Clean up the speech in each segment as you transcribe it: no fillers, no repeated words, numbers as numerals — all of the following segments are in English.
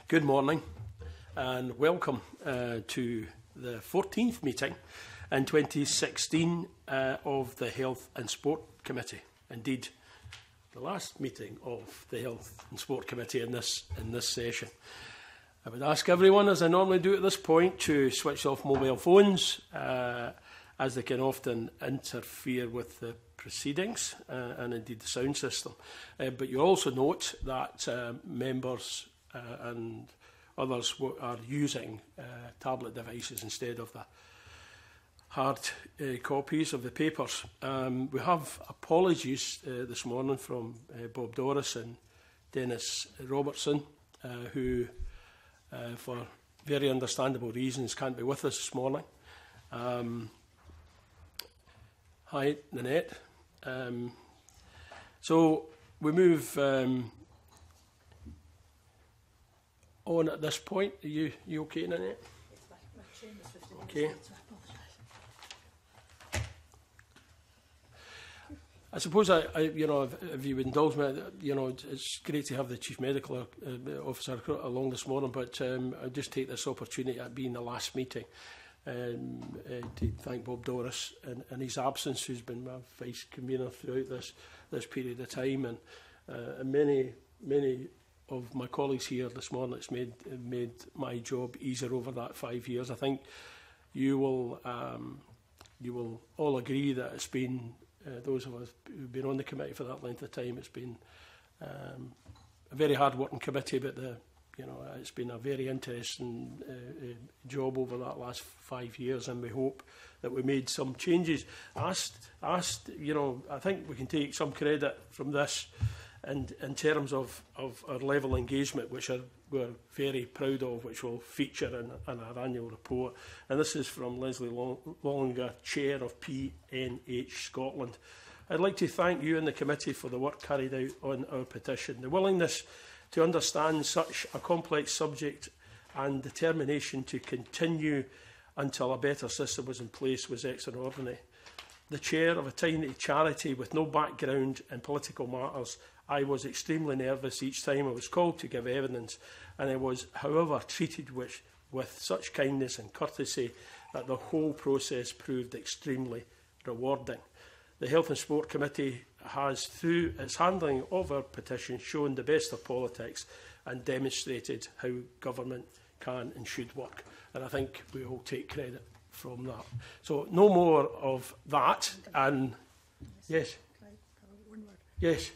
Good morning and welcome to the 14th meeting in 2016 of the Health and Sport Committee. Indeed, the last meeting of the Health and Sport Committee in this session. I would ask everyone, as I normally do at this point, to switch off mobile phones as they can often interfere with the proceedings and indeed the sound system. But you also note that members and others are using tablet devices instead of the hard copies of the papers. We have apologies this morning from Bob Doris and Dennis Robertson, who, for very understandable reasons, can't be with us this morning. Hi, Nanette. So we move on at this point. Are you okay, Nanette? Okay. I suppose if you would indulge me, it's great to have the Chief Medical Officer along this morning, but I'll just take this opportunity at being the last meeting to thank Bob Doris in his absence, who's been my vice convener throughout this period of time, and many of my colleagues here this morning. It's made my job easier over that 5 years. I think you will all agree that it's been those of us who've been on the committee for that length of time. It's been a very hard working committee, but it's been a very interesting job over that last 5 years, and we hope that we made some changes. I think we can take some credit from this in terms of our level of engagement, which we're very proud of, which will feature in our annual report. And this is from Leslie Lollinger, Chair of PNH Scotland. I'd like to thank you and the committee for the work carried out on our petition. The willingness to understand such a complex subject and determination to continue until a better system was in place was extraordinary. The chair of a tiny charity with no background in political matters, I was extremely nervous each time I was called to give evidence, and I was, however, treated with such kindness and courtesy that the whole process proved extremely rewarding. The Health and Sport Committee has, through its handling of our petition, shown the best of politics and demonstrated how government can and should work. And I think we all take credit from that. So no more of that. And yes. Can I one word? Yes.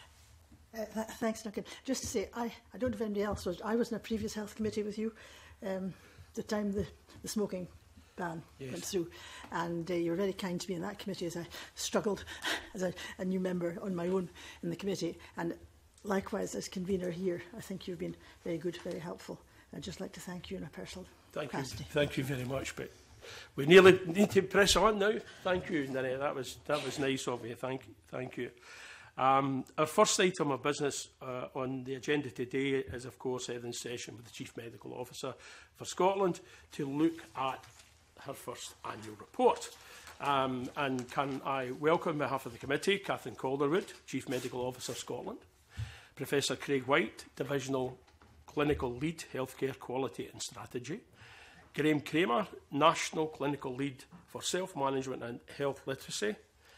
Thanks, Duncan. Just to say, I don't know if anybody else was. I was in a previous health committee with you, the time the smoking ban went through, and you were very kind to me in that committee as I struggled as a new member on my own in the committee, and likewise as convener here. I think you've been very good, very helpful. I'd just like to thank you in a personal capacity. Thank you very much. But we nearly need to press on now. Thank you, Nanette. That was nice of you. Thank you. Our first item of business on the agenda today is, of course, Evan's session with the Chief Medical Officer for Scotland to look at her first annual report. And can I welcome, on behalf of the committee, Catherine Calderwood, Chief Medical Officer Scotland, Professor Craig White, Divisional Clinical Lead, Healthcare Quality and Strategy, Graham Kramer, National Clinical Lead for Self-Management and Health Literacy,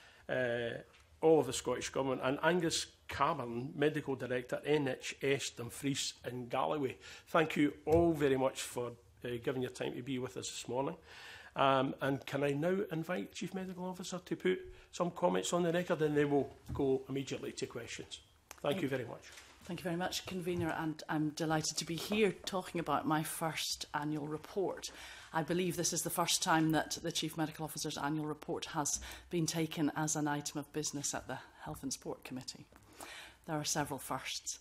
all of the Scottish Government, and Angus, Medical Director, NHS Dumfries in Galloway. Thank you all very much for giving your time to be with us this morning. And can I now invite Chief Medical Officer to put some comments on the record, and then we'll go immediately to questions. Thank you very much. Thank you very much, Convener, and I'm delighted to be here talking about my first annual report. I believe this is the first time that the Chief Medical Officer's annual report has been taken as an item of business at the Health and Sport Committee. There are several firsts.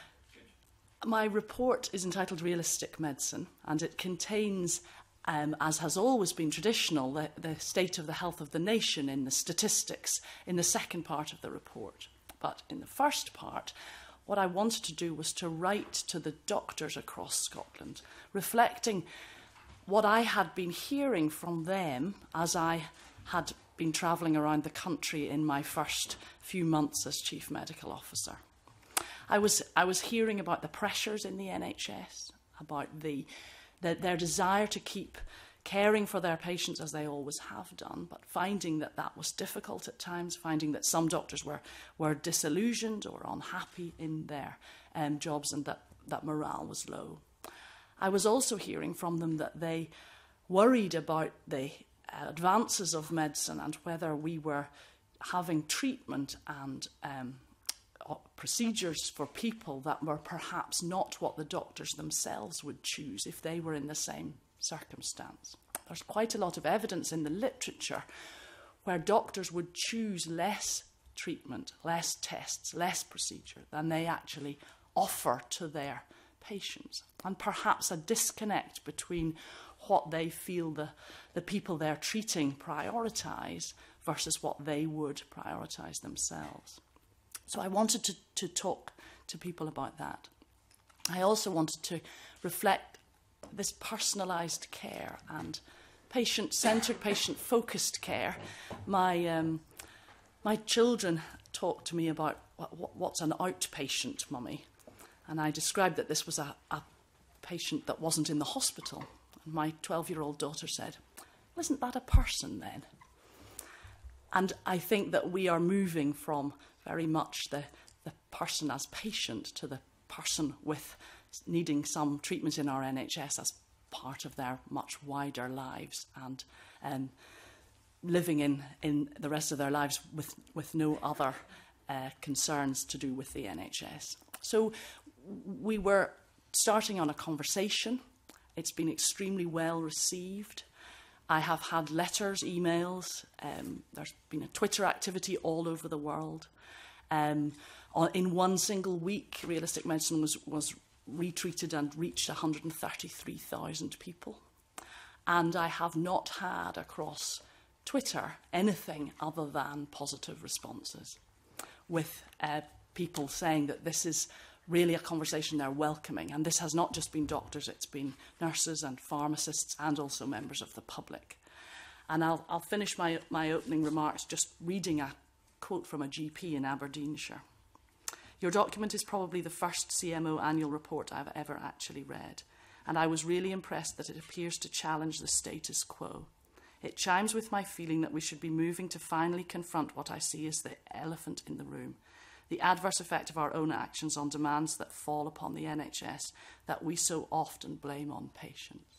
My report is entitled Realistic Medicine, and it contains, as has always been traditional, the state of the health of the nation in the statistics in the second part of the report. But in the first part, what I wanted to do was to write to the doctors across Scotland, reflecting what I had been hearing from them as I had been travelling around the country in my first few months as Chief Medical Officer. I was hearing about the pressures in the NHS. about their desire to keep caring for their patients as they always have done, but finding that that was difficult at times, finding that some doctors were disillusioned or unhappy in their jobs, and that morale was low. I was also hearing from them that they worried about the advances of medicine and whether we were having treatment and procedures for people that were perhaps not what the doctors themselves would choose if they were in the same circumstance. There's quite a lot of evidence in the literature where doctors would choose less treatment, less tests, less procedure than they actually offer to their patients. And perhaps a disconnect between what they feel the people they're treating prioritise versus what they would prioritise themselves. So I wanted to talk to people about that. I also wanted to reflect this personalised care and patient-centred, patient-focused care. My children talked to me about what's an outpatient, mummy, and I described that this was a patient that wasn't in the hospital. And my 12-year-old daughter said, well, isn't that a person then? And I think that we are moving from very much the person as patient to the person with needing some treatment in our NHS as part of their much wider lives and living in the rest of their lives with no other concerns to do with the NHS. So we were starting on a conversation. It's been extremely well received. I have had letters, emails. There's been a Twitter activity all over the world. In one single week, Realistic Medicine was retweeted and reached 133,000 people. And I have not had across Twitter anything other than positive responses, with people saying that this is really a conversation they're welcoming. And this has not just been doctors, it's been nurses and pharmacists and also members of the public. And I'll finish my opening remarks just reading a quote from a GP in Aberdeenshire. Your document is probably the first CMO annual report I've ever actually read, and I was really impressed that it appears to challenge the status quo. It chimes with my feeling that we should be moving to finally confront what I see as the elephant in the room, the adverse effect of our own actions on demands that fall upon the NHS that we so often blame on patients.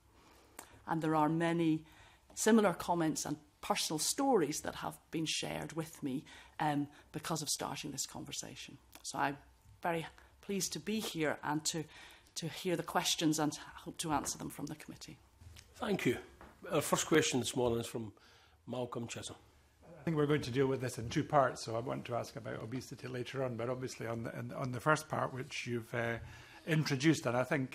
And there are many similar comments and personal stories that have been shared with me because of starting this conversation. So I'm very pleased to be here and to hear the questions and hope to answer them from the committee. Thank you. Our first question this morning is from Malcolm Chisholm. I think we're going to deal with this in two parts, so I want to ask about obesity later on, but obviously on the first part, which you've introduced, and I think,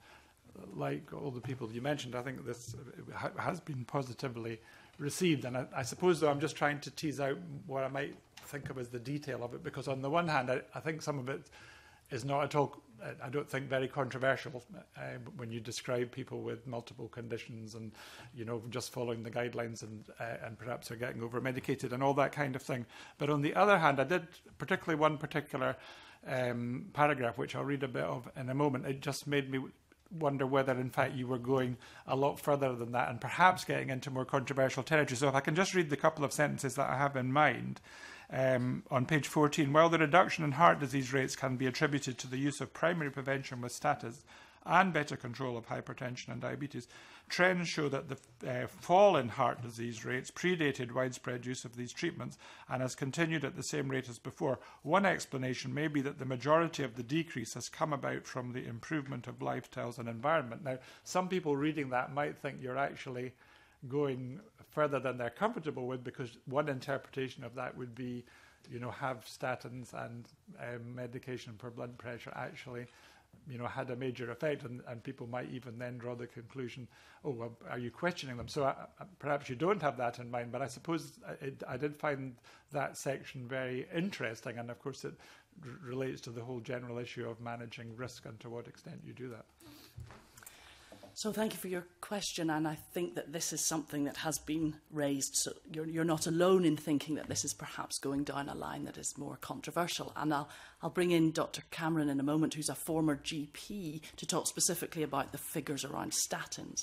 like all the people you mentioned, I think this has been positively received. And I suppose, though, I'm just trying to tease out what I might think of as the detail of it, because on the one hand, I think some of it is not at all, I don't think, very controversial when you describe people with multiple conditions and, you know, just following the guidelines and perhaps they're getting over-medicated and all that kind of thing. But on the other hand, I did, particularly one particular paragraph, which I'll read a bit of in a moment, it just made me wonder whether, in fact, you were going a lot further than that and perhaps getting into more controversial territory. So if I can just read the couple of sentences that I have in mind. On page 14, while the reduction in heart disease rates can be attributed to the use of primary prevention with statins and better control of hypertension and diabetes, trends show that the fall in heart disease rates predated widespread use of these treatments and has continued at the same rate as before. One explanation may be that the majority of the decrease has come about from the improvement of lifestyles and environment. Now, some people reading that might think you're actually going further than they're comfortable with, because one interpretation of that would be, you know, have statins and medication for blood pressure actually, you know, had a major effect, and people might even then draw the conclusion, oh, well, are you questioning them? So perhaps you don't have that in mind, but I suppose I did find that section very interesting, and of course it relates to the whole general issue of managing risk and to what extent you do that. So thank you for your question, and I think that this is something that has been raised, so you're not alone in thinking that this is perhaps going down a line that is more controversial. And I'll bring in Dr. Cameron in a moment, who's a former GP, to talk specifically about the figures around statins.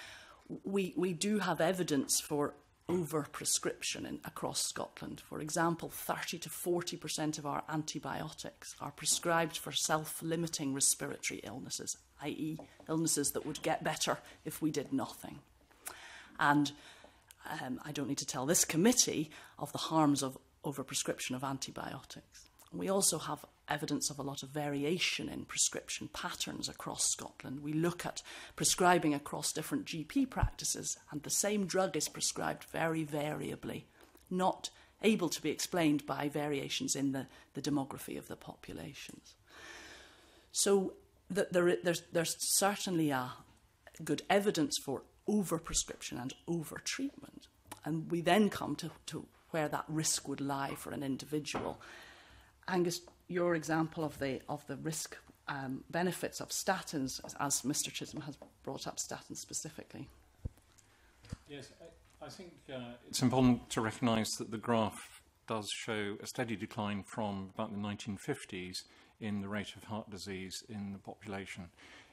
We do have evidence for over-prescription across Scotland. For example, 30 to 40% of our antibiotics are prescribed for self-limiting respiratory illnesses, i.e. illnesses that would get better if we did nothing. And I don't need to tell this committee of the harms of over-prescription of antibiotics. We also have evidence of a lot of variation in prescription patterns across Scotland. We look at prescribing across different GP practices, and the same drug is prescribed very variably, not able to be explained by variations in the demography of the populations. So there's certainly a good evidence for over-prescription and over-treatment. And we then come to where that risk would lie for an individual. Angus, your example of the risk benefits of statins, as Mr. Chisholm has brought up statins specifically. Yes, I think it's important to recognise that the graph does show a steady decline from about the 1950s in the rate of heart disease in the population.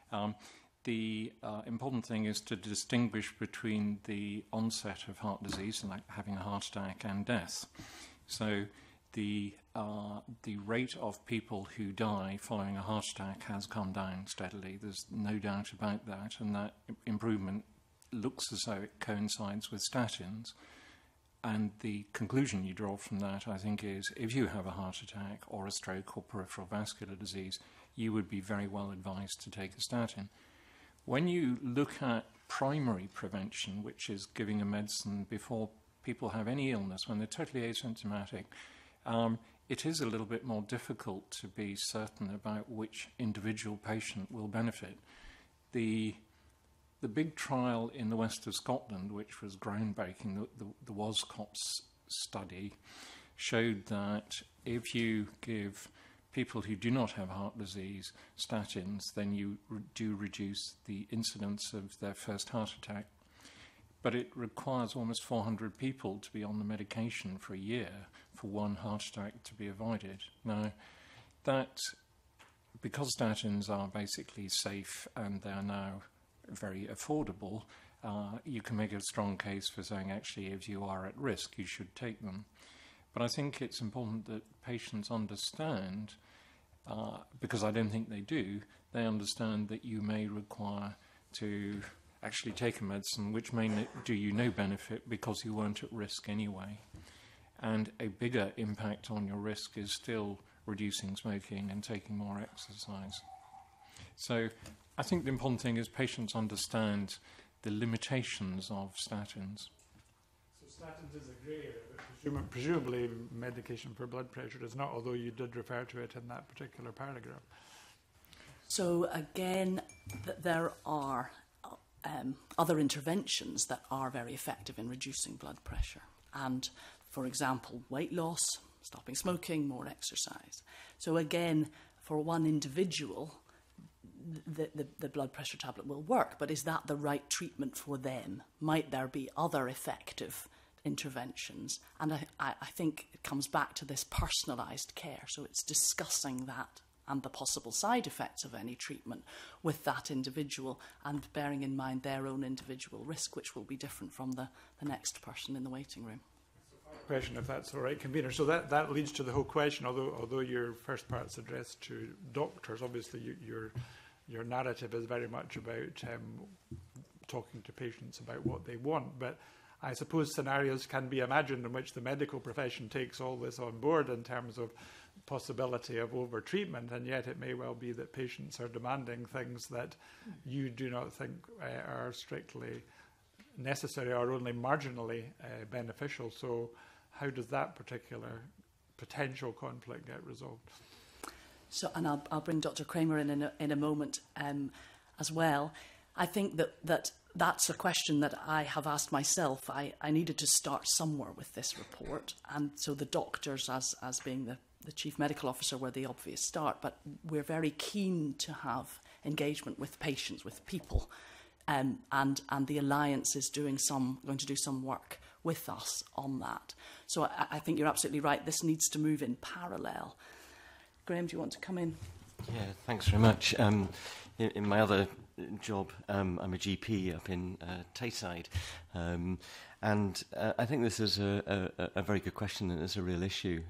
The important thing is to distinguish between the onset of heart disease, like having a heart attack, and death. So the rate of people who die following a heart attack has come down steadily. There's no doubt about that, and that improvement looks as though it coincides with statins. And the conclusion you draw from that, I think, is if you have a heart attack or a stroke or peripheral vascular disease, you would be very well advised to take a statin. When you look at primary prevention, which is giving a medicine before people have any illness, when they're totally asymptomatic, it is a little bit more difficult to be certain about which individual patient will benefit. The big trial in the west of Scotland, which was groundbreaking, the WASCOPS study, showed that if you give people who do not have heart disease statins, then you do reduce the incidence of their first heart attack. But it requires almost 400 people to be on the medication for a year for one heart attack to be avoided. Now, that, because statins are basically safe and they are now very affordable, you can make a strong case for saying, actually, if you are at risk, you should take them. But I think it's important that patients understand, because I don't think they do, they understand that you may require to actually take a medicine which may do you no benefit because you weren't at risk anyway. And a bigger impact on your risk is still reducing smoking and taking more exercise. So I think the important thing is patients understand the limitations of statins. So statins is a grey area, but presumably medication for blood pressure is not, although you did refer to it in that particular paragraph. So again, there are other interventions that are very effective in reducing blood pressure. And, for example, weight loss, stopping smoking, more exercise. So again, for one individual, the blood pressure tablet will work, but is that the right treatment for them? Might there be other effective interventions? And I think it comes back to this personalised care. So it's discussing that and the possible side effects of any treatment with that individual, and bearing in mind their own individual risk, which will be different from the next person in the waiting room. Question, if that's all right, convener. So that leads to the whole question, although your first part's addressed to doctors, obviously your narrative is very much about talking to patients about what they want, but I suppose scenarios can be imagined in which the medical profession takes all this on board in terms of possibility of over-treatment, and yet it may well be that patients are demanding things that you do not think are strictly necessary or only marginally beneficial. So how does that particular potential conflict get resolved? So, and I'll bring Dr. Kramer in a moment as well. I think that's a question that I have asked myself. I needed to start somewhere with this report, and so the doctors, as being the chief medical officer, were the obvious start. But we're very keen to have engagement with patients, with people, and the Alliance is going to do some work with us on that. So I think you're absolutely right. This needs to move in parallel. Graham, do you want to come in? Yeah, thanks very much. In my other job, I'm a GP up in Tayside, and I think this is a very good question, and it's a real issue.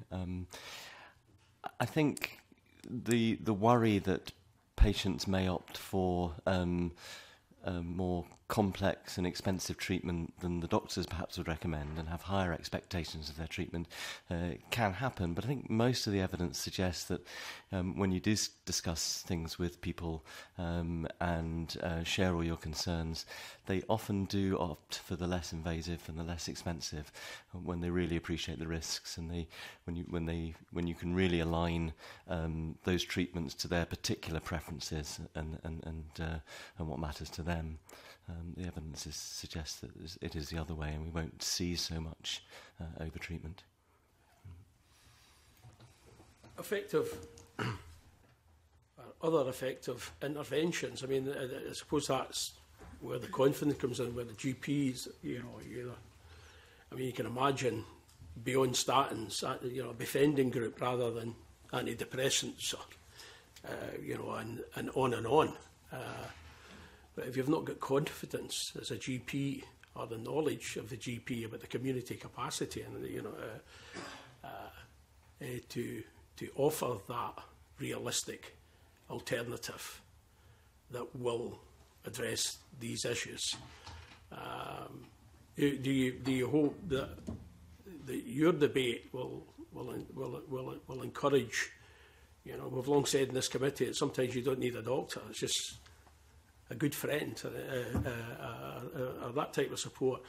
I think the worry that patients may opt for more complex and expensive treatment than the doctors perhaps would recommend and have higher expectations of their treatment can happen. But I think most of the evidence suggests that when you do discuss things with people and share all your concerns, they often do opt for the less invasive and the less expensive when they really appreciate the risks, and when you can really align those treatments to their particular preferences and what matters to them. The evidence suggests that it is the other way, and we won't see so much over-treatment. Other effective interventions. I mean, I suppose that's where the confidence comes in, where the GPs, you can imagine beyond statins, a befriending group rather than antidepressants, or, and on and on. But if you've not got confidence as a GP or the knowledge of the GP about the community capacity and to offer that realistic alternative that will address these issues, do you hope that your debate will encourage? We've long said in this committee that sometimes you don't need a doctor; it's just a good friend or that type of support.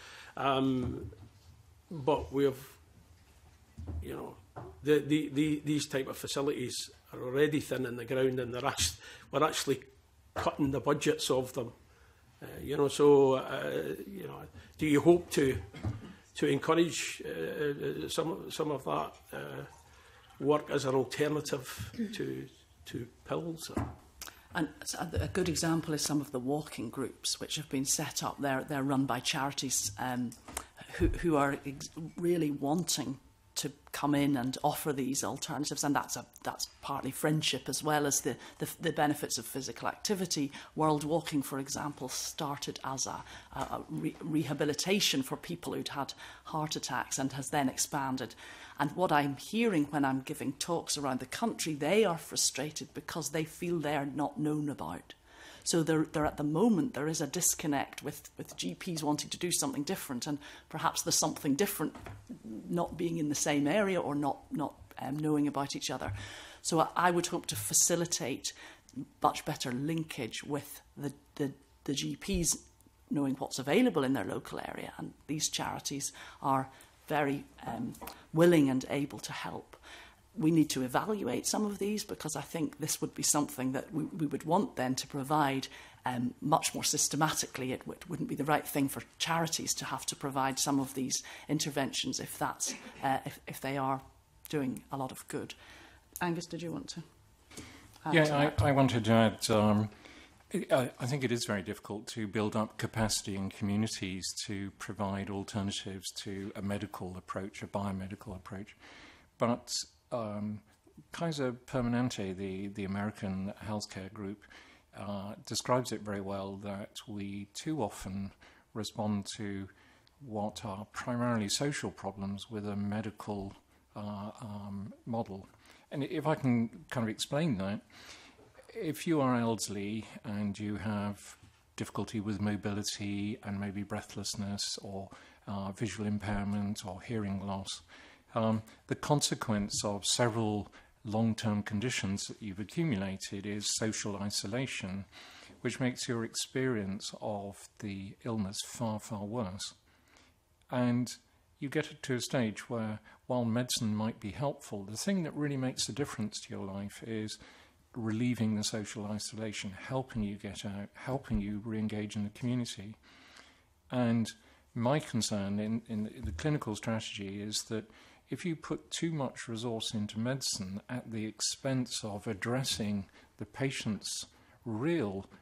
But we've, these type of facilities are already thin in the ground, and we're actually cutting the budgets of them. Do you hope to encourage some of that work as an alternative to pills? And a good example is some of the walking groups which have been set up. They're run by charities who are really wanting to come in and offer these alternatives, and that's partly friendship as well as the benefits of physical activity. World Walking, for example, started as a rehabilitation for people who'd had heart attacks and has then expanded. And what I'm hearing when I'm giving talks around the country, they are frustrated because they feel they're not known about. So there at the moment, there is a disconnect with GPs wanting to do something different, and perhaps there's something different not being in the same area or not knowing about each other. So I would hope to facilitate much better linkage with the GPs knowing what's available in their local area, and these charities are very willing and able to help. We need to evaluate some of these, because I think this would be something that we would want then to provide much more systematically. It wouldn't be the right thing for charities to have to provide some of these interventions if that's if they are doing a lot of good. Angus, did you want to add to that? I wanted to add, I think it is very difficult to build up capacity in communities to provide alternatives to a medical approach, a biomedical approach. But Kaiser Permanente, the American healthcare group, describes it very well, that we too often respond to what are primarily social problems with a medical model. And if I can kind of explain that, if you are elderly and you have difficulty with mobility and maybe breathlessness or visual impairment or hearing loss, the consequence of several long-term conditions that you've accumulated is social isolation, which makes your experience of the illness far, far worse. And you get to a stage where, while medicine might be helpful, the thing that really makes a difference to your life is relieving the social isolation, helping you get out, helping you re-engage in the community. And my concern in the clinical strategy is that if you put too much resource into medicine at the expense of addressing the patient's real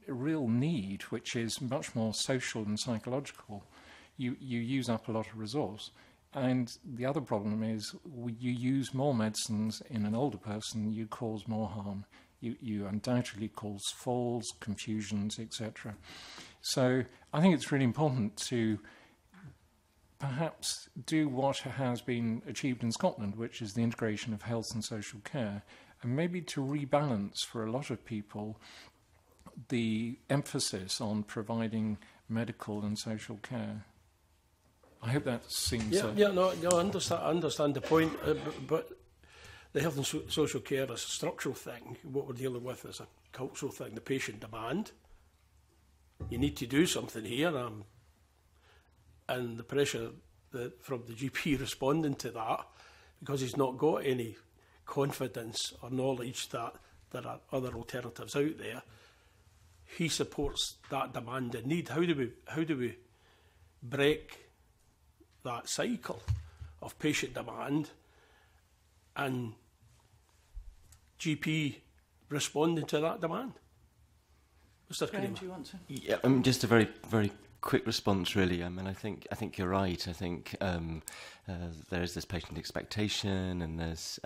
real need, which is much more social and psychological, you use up a lot of resource. And the other problem is you use more medicines in an older person, you cause more harm. You undoubtedly cause falls, confusions, etc. So I think it's really important to perhaps do what has been achieved in Scotland, which is the integration of health and social care, and maybe to rebalance for a lot of people the emphasis on providing medical and social care. I hope that seems... I understand the point, but the health and social care is a structural thing. What we're dealing with is a cultural thing, the patient demand. You need to do something here, and the pressure from the GP responding to that, because he's not got any confidence or knowledge that there are other alternatives out there, he supports that demand and need. How do we break that cycle of patient demand and GP responding to that demand? Mr. Kramer, do you want to? Yeah, just a very, very quick response, really. I mean, I think you're right. I think there is this patient expectation, and there's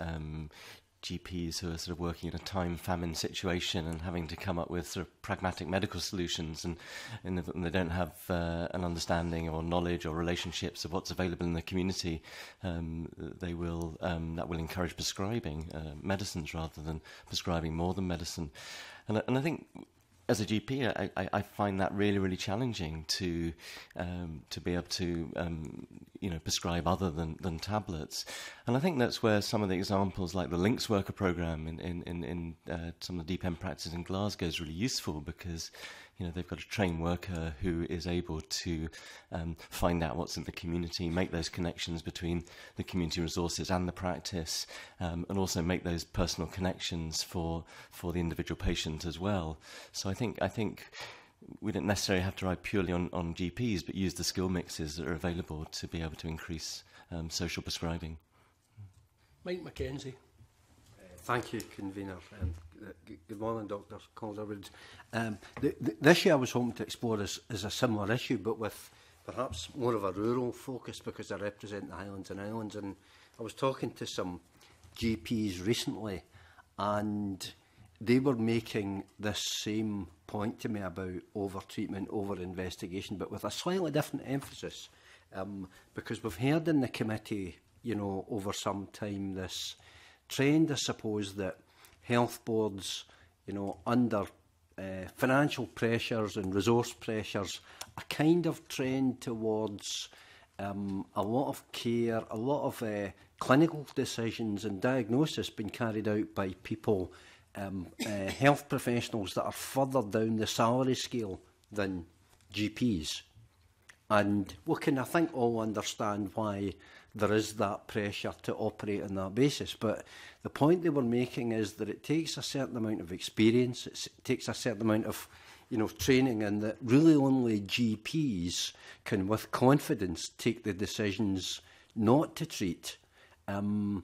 GPs who are sort of working in a time famine situation and having to come up with sort of pragmatic medical solutions, and they don't have an understanding or knowledge or relationships of what's available in the community. That will encourage prescribing medicines rather than prescribing more than medicine, and I think, as a GP, I find that really, really challenging to be able to prescribe other than tablets. And I think that's where some of the examples, like the Links Worker Programme in some of the deep end practices in Glasgow, is really useful, because they've got a trained worker who is able to find out what's in the community, make those connections between the community resources and the practice, and also make those personal connections for the individual patient as well. So I think we don't necessarily have to rely purely on GPs, but use the skill mixes that are available to be able to increase social prescribing. Mike Mackenzie. Thank you, Convener. Good morning, Dr. Calderwood. The issue I was hoping to explore is a similar issue, but with perhaps more of a rural focus, because I represent the Highlands and Islands. And I was talking to some GPs recently, and they were making this same point to me about over-treatment, over-investigation, but with a slightly different emphasis. Because we've heard in the committee, over some time, this trend, I suppose, that health boards, under financial pressures and resource pressures, are kind of trend towards a lot of care, a lot of clinical decisions and diagnosis being carried out by people, health professionals that are further down the salary scale than GPs. And we can, I think, all understand why there is that pressure to operate on that basis. But the point they were making is that it takes a certain amount of experience, it takes a certain amount of training, and that really only GPs can, with confidence, take the decisions not to treat. And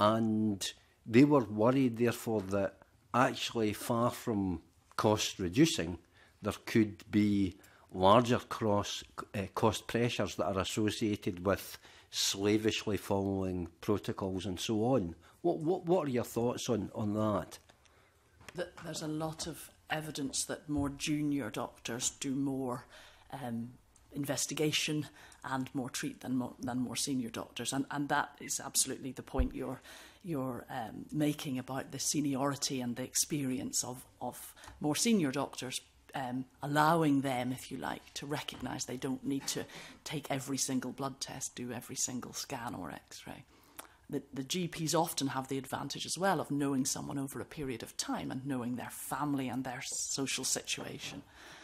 they were worried, therefore, that actually, far from cost reducing, there could be larger cost pressures that are associated with slavishly following protocols and so on. What are your thoughts on that? There's a lot of evidence that more junior doctors do more investigation and more treat than more senior doctors, and that is absolutely the point you're making about the seniority and the experience of more senior doctors. Allowing them, if you like, to recognise they don't need to take every single blood test, do every single scan or x-ray. The GPs often have the advantage as well of knowing someone over a period of time and knowing their family and their social situation.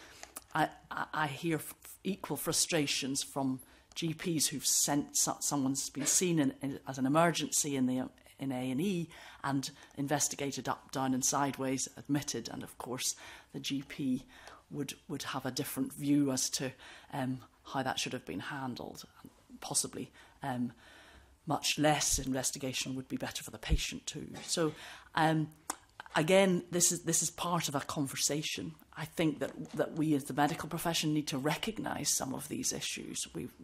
I hear equal frustrations from GPs who've sent someone's been seen as an emergency in A&E and investigated up, down and sideways, admitted, and of course the GP would have a different view as to how that should have been handled. Possibly much less investigation would be better for the patient too. So again, this is part of a conversation. I think that we as the medical profession need to recognise some of these issues.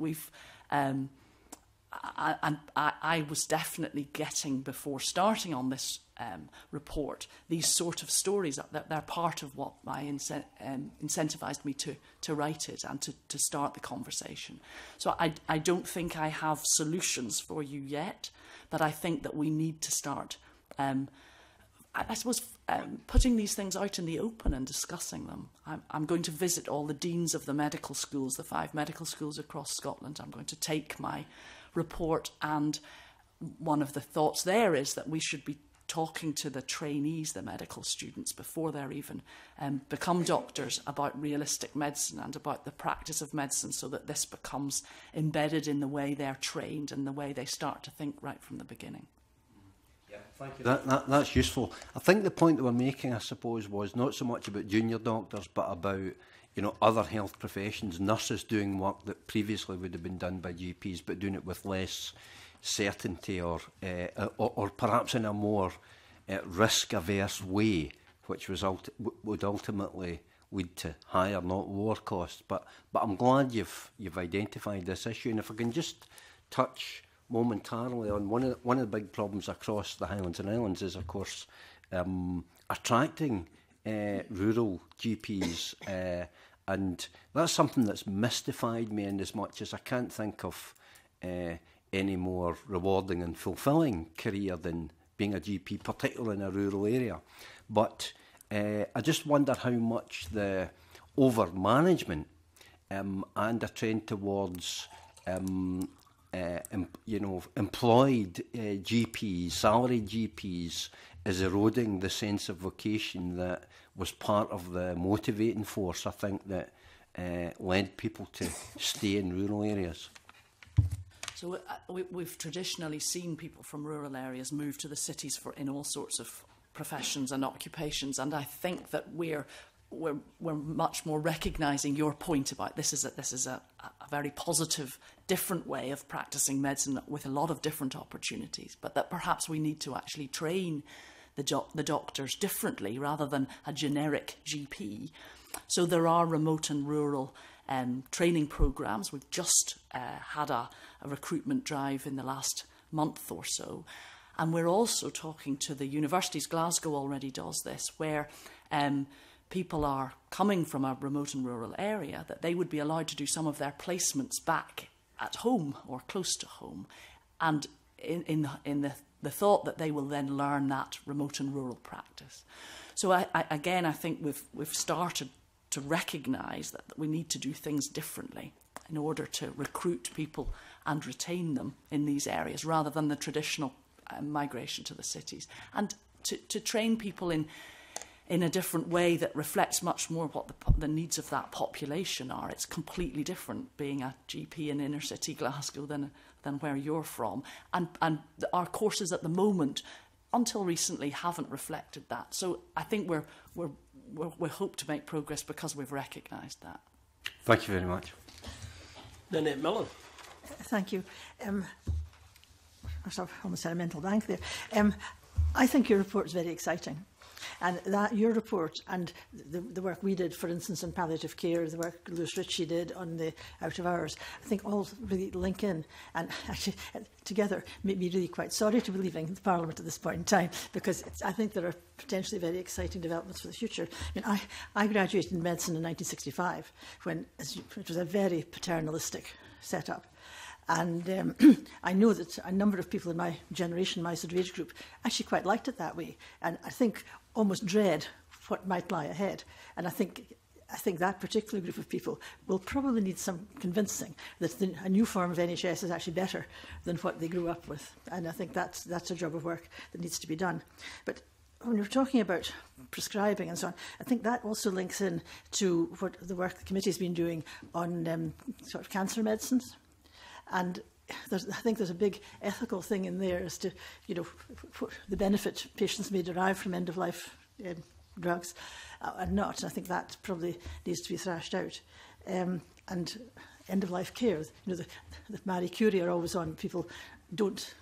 I was definitely getting, before starting on this report, these sort of stories that they're part of what incentivised me to write it and to start the conversation. So I don't think I have solutions for you yet, but I think that we need to start, I suppose, putting these things out in the open and discussing them. I'm going to visit all the deans of the medical schools, the 5 medical schools across Scotland. I'm going to take my report, and one of the thoughts there is that we should be talking to the trainees, the medical students, before they're even become doctors, about realistic medicine and about the practice of medicine, so that this becomes embedded in the way they're trained and the way they start to think right from the beginning. Yeah, thank you. That's useful. I think the point that we're making, I suppose, was not so much about junior doctors, but about other health professions, nurses doing work that previously would have been done by GPs, but doing it with less certainty or perhaps in a more risk-averse way, which would ultimately lead to higher, not lower costs. But I'm glad you've identified this issue. And if I can just touch momentarily on one of the big problems across the Highlands and Islands is, of course, attracting rural GPs, and that's something that's mystified me in as much as I can't think of any more rewarding and fulfilling career than being a GP, particularly in a rural area. But I just wonder how much the over-management and a trend towards employed GPs, salaried GPs, is eroding the sense of vocation that was part of the motivating force, I think, that led people to stay in rural areas. So we've traditionally seen people from rural areas move to the cities in all sorts of professions and occupations, and I think that we're much more recognising your point about this is a very positive, different way of practising medicine with a lot of different opportunities, but that perhaps we need to actually train the doctors differently rather than a generic GP. So there are remote and rural training programmes. We've just had a recruitment drive in the last month or so. And we're also talking to the universities. Glasgow already does this, where people are coming from a remote and rural area, that they would be allowed to do some of their placements back at home or close to home. And in the thought that they will then learn that remote and rural practice. So I think we've started to recognise that we need to do things differently in order to recruit people and retain them in these areas, rather than the traditional migration to the cities, and to train people in a different way that reflects much more what the needs of that population are. It's completely different being a GP in inner city Glasgow than where you're from, and our courses at the moment, until recently, haven't reflected that. So I think we hope to make progress because we've recognised that. Thank you very much. Nanette Millen. Thank you. I almost had a mental blank there. I think your report is very exciting. And that your report and the work we did, for instance, on palliative care, the work Lewis Ritchie did on the out of hours, I think all really link in and actually together make me really quite sorry to be leaving the Parliament at this point in time, because I think there are potentially very exciting developments for the future. I graduated in medicine in 1965, when it was a very paternalistic setup. And I know that a number of people in my generation, my sort of age group, actually quite liked it that way. And I think almost dread what might lie ahead. And I think that particular group of people will probably need some convincing that a new form of NHS is actually better than what they grew up with. And I think that's a job of work that needs to be done. But when you're talking about prescribing and so on, I think that also links in to what the work the committee's been doing on sort of cancer medicines. And I think there's a big ethical thing in there as to, the benefit patients may derive from end-of-life drugs and not. And I think that probably needs to be thrashed out. And end-of-life care, that Marie Curie are always on. People don't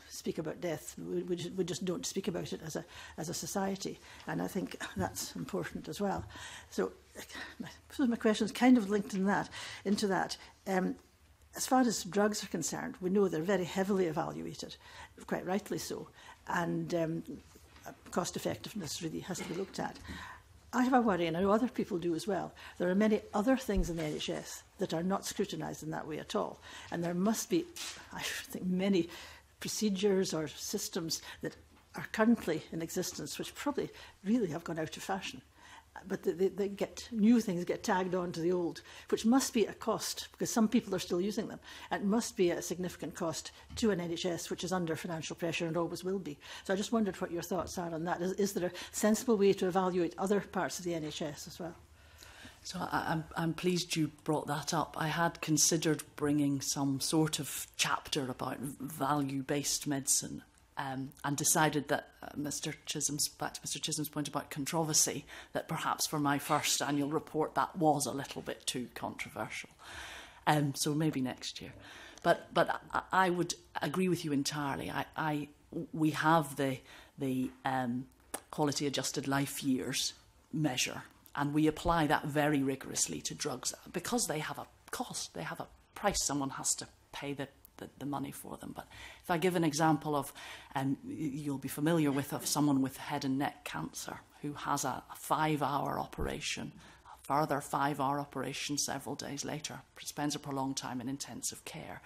speak about death. We just don't speak about it as a society, and I think that's important as well. So my question is kind of linked into that. As far as drugs are concerned, we know they're very heavily evaluated, quite rightly so, and cost effectiveness really has to be looked at. I have a worry, and I know other people do as well. There are many other things in the NHS that are not scrutinised in that way at all. And there must be, I think, many procedures or systems that are currently in existence which probably really have gone out of fashion. But they get new things get tagged on to the old, which must be a cost because some people are still using them. And it must be a significant cost to an NHS which is under financial pressure and always will be. So I just wondered what your thoughts are on that. Is there a sensible way to evaluate other parts of the NHS as well? So I'm pleased you brought that up. I had considered bringing some sort of chapter about value-based medicine. And decided that back to Mr Chisholm's point about controversy, that perhaps for my first annual report that was a little bit too controversial. So maybe next year. But I would agree with you entirely. We have the quality adjusted life years measure, and we apply that very rigorously to drugs because they have a cost, they have a price. Someone has to pay the money for them. But if I give an example of, you'll be familiar with, of someone with head and neck cancer who has a 5-hour operation, a further 5-hour operation several days later, spends a prolonged time in intensive care.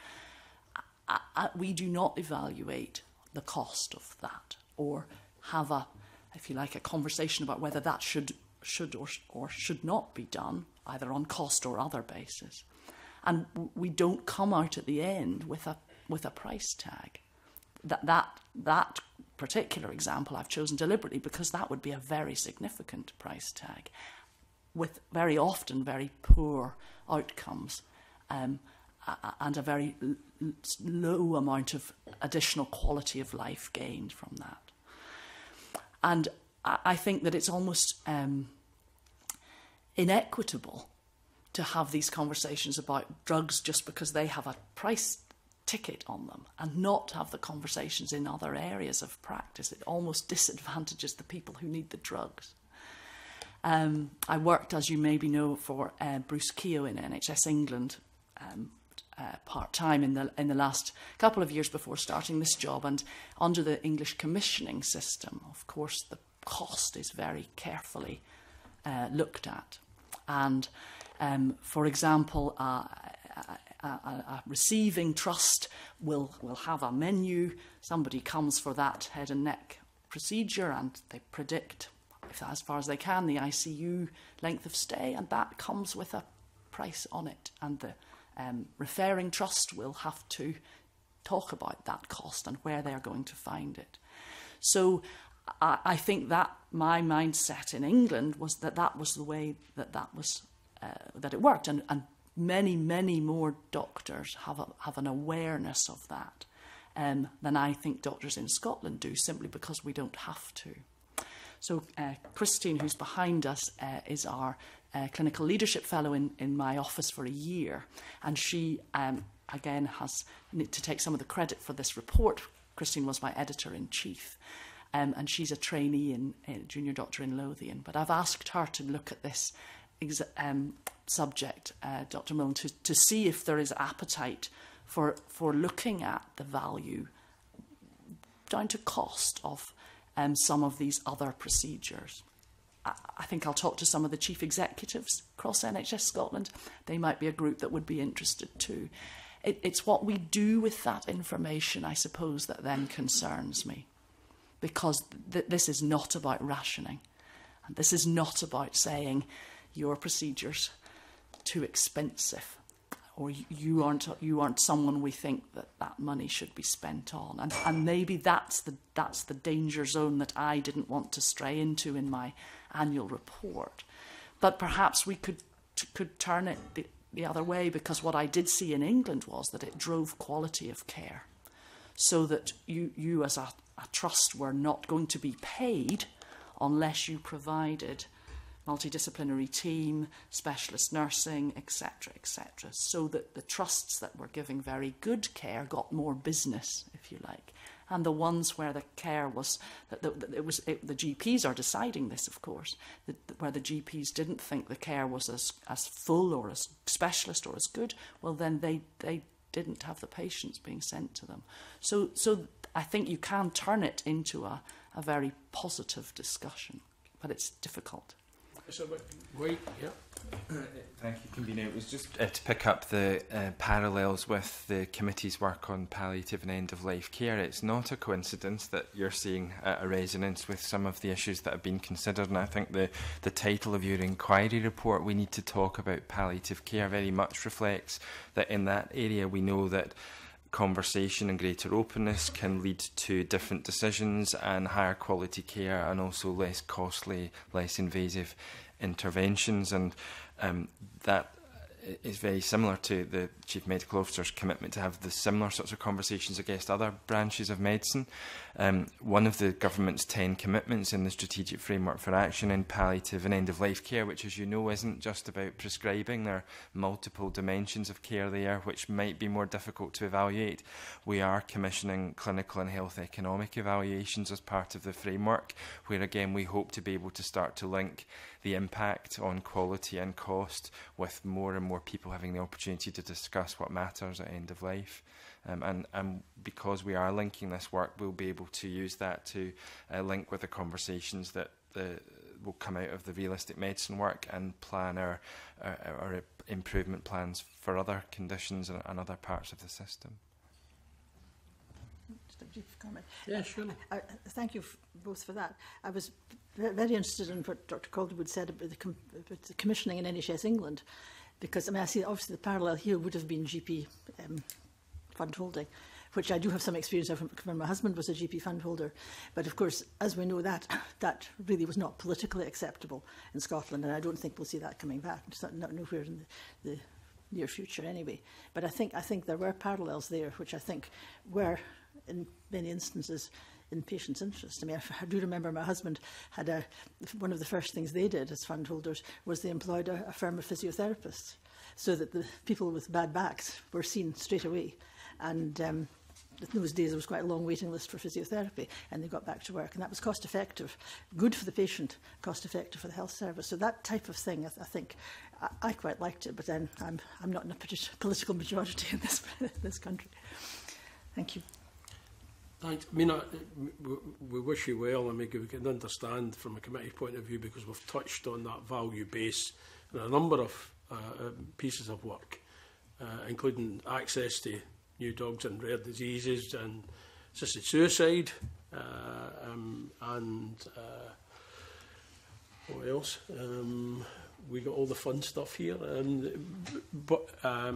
We do not evaluate the cost of that or have a, if you like, a conversation about whether that should or should not be done, either on cost or other basis. And we don't come out at the end with a price tag. That particular example I've chosen deliberately because that would be a very significant price tag with very often very poor outcomes and a very low amount of additional quality of life gained from that. And I think that it's almost inequitable to have these conversations about drugs just because they have a price ticket on them and not have the conversations in other areas of practice. It almost disadvantages the people who need the drugs. I worked, as you maybe know, for Bruce Keogh in NHS England part-time in the last couple of years before starting this job, and under the English commissioning system, of course, the cost is very carefully looked at. And for example, a receiving trust will have a menu. Somebody comes for that head and neck procedure and they predict, as far as they can, the ICU length of stay, and that comes with a price on it. And the referring trust will have to talk about that cost and where they're going to find it. So I think that my mindset in England was that was the way that it worked, and many more doctors have an awareness of that than I think doctors in Scotland do, simply because we don't have to. So Christine, who's behind us, is our clinical leadership fellow in my office for a year, and she again has to take some of the credit for this report. Christine was my editor-in-chief. And she's a trainee in junior doctor in Lothian. But I've asked her to look at this subject, Dr. Milne, to see if there is appetite for looking at the value down to cost of some of these other procedures. I think I'll talk to some of the chief executives across NHS Scotland. They might be a group that would be interested too. It's what we do with that information, I suppose, that then concerns me. Because this is not about rationing. And this is not about saying your procedure's too expensive, or you aren't someone we think that money should be spent on. And maybe that's the danger zone that I didn't want to stray into in my annual report. But perhaps we could turn it the other way, because what I did see in England was that it drove quality of care, so that you as a trust were not going to be paid unless you provided multidisciplinary team, specialist nursing, etc., so that the trusts that were giving very good care got more business, if you like. and the ones where the care was, the GPs are deciding this, of course, where the GPs didn't think the care was as full or as specialist or as good, well then they didn't have the patients being sent to them. So I think you can turn it into a very positive discussion, but it's difficult. So, wait, yeah. Thank you, Convener. It was just to pick up the parallels with the committee's work on palliative and end-of-life care. It's not a coincidence that you're seeing a resonance with some of the issues that have been considered, and I think the title of your inquiry report, We Need to Talk About Palliative Care, very much reflects that in that area we know that conversation and greater openness can lead to different decisions and higher quality care, and also less costly, less invasive interventions, and that is very similar to the Chief Medical Officer's commitment to have the similar sorts of conversations against other branches of medicine. One of the government's 10 commitments in the Strategic Framework for Action in Palliative and End-of-Life Care, which, as you know, isn't just about prescribing. There are multiple dimensions of care there which might be more difficult to evaluate. We are commissioning clinical and health economic evaluations as part of the framework, where again we hope to be able to start to link the impact on quality and cost, with more and more people having the opportunity to discuss what matters at end of life. And because we are linking this work, we'll be able to use that to link with the conversations that will come out of the realistic medicine work, and plan our improvement plans for other conditions and other parts of the system. Just a brief comment. Yeah, sure. Thank you both for that. I was very interested in what Dr. Calderwood said about the commissioning in NHS England, because I see obviously the parallel here would have been GP fund holding, which I do have some experience of when my husband was a GP fund holder. But of course, as we know, that really was not politically acceptable in Scotland, and I don't think we'll see that coming back. It's not nowhere in the near future anyway. But I think there were parallels there, which I think were in many instances in patients' interest. I mean, I do remember my husband had one of the first things they did as fund holders was they employed a firm of physiotherapists, so that the people with bad backs were seen straight away. And in those days there was quite a long waiting list for physiotherapy, and they got back to work, and that was cost effective, good for the patient, cost effective for the health service. So that type of thing, I think I quite liked it, but then I'm not in a political majority in this country. Thank you. Thanks. I mean, we wish you well, and we can understand from a committee point of view, because we've touched on that value base in a number of pieces of work, including access to new drugs and rare diseases and assisted suicide, and what else? We got all the fun stuff here, but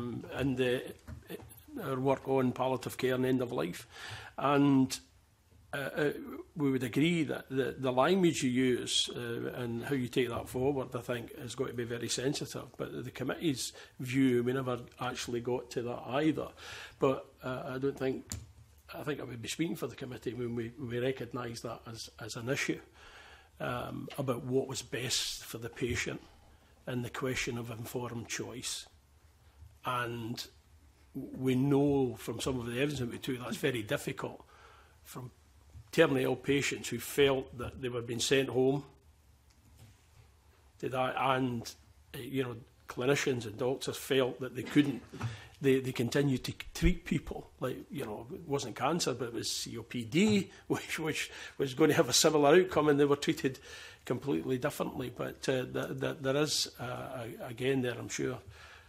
our work on palliative care and end of life, and we would agree that the language you use and how you take that forward, I think, has got to be very sensitive. But the committee's view, we never actually got to that either. But I think I would be speaking for the committee when we recognise that as an issue about what was best for the patient and the question of informed choice. And we know from some of the evidence that we took that's very difficult, from terminally ill patients who felt that they were being sent home to that, and clinicians and doctors felt that they couldn't. They continued to treat people like, it wasn't cancer, but it was COPD, which was going to have a similar outcome, and they were treated completely differently. But there is again there, I'm sure,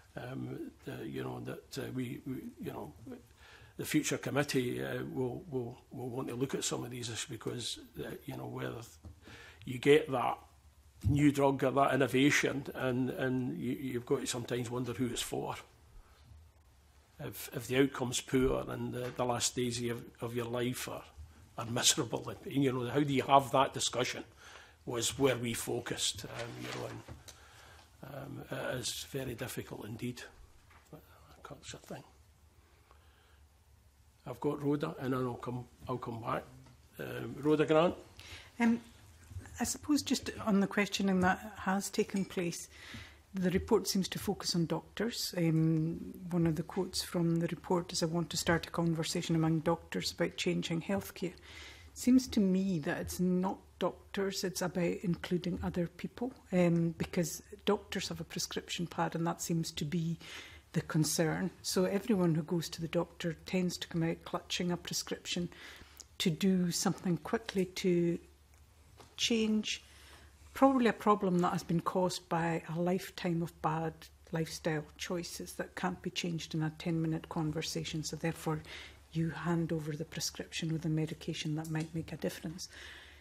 the future committee will want to look at some of these issues, because whether you get that new drug or that innovation, and you've got to sometimes wonder who it's for. If the outcome's poor and the last days of your life are miserable, how do you have that discussion? Was where we focused, it is very difficult indeed. That's a thing. I've got Rhoda, and then I'll come back. Rhoda Grant. I suppose just on the questioning that has taken place, The report seems to focus on doctors. One of the quotes from the report is, "I want to start a conversation among doctors about changing healthcare." Seems to me that it's not doctors, it's about including other people, because doctors have a prescription pad and that seems to be the concern. So everyone who goes to the doctor tends to come out clutching a prescription to do something quickly to change probably a problem that has been caused by a lifetime of bad lifestyle choices that can't be changed in a 10-minute conversation. So therefore, you hand over the prescription with a medication that might make a difference.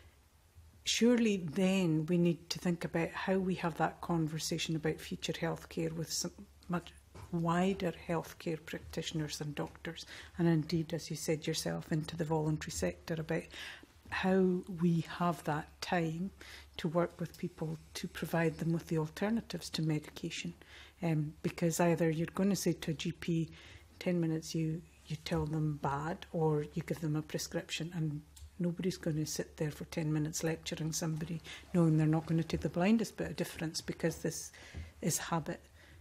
Surely then we need to think about how we have that conversation about future healthcare with some much wider healthcare practitioners than doctors, and indeed, as you said yourself, into the voluntary sector, about how we have that time to work with people to provide them with the alternatives to medication. Because either you're going to say to a GP, 10 minutes you tell them bad, or you give them a prescription, and nobody's going to sit there for 10 minutes lecturing somebody knowing they're not going to take the blindest bit of difference, because this is habit.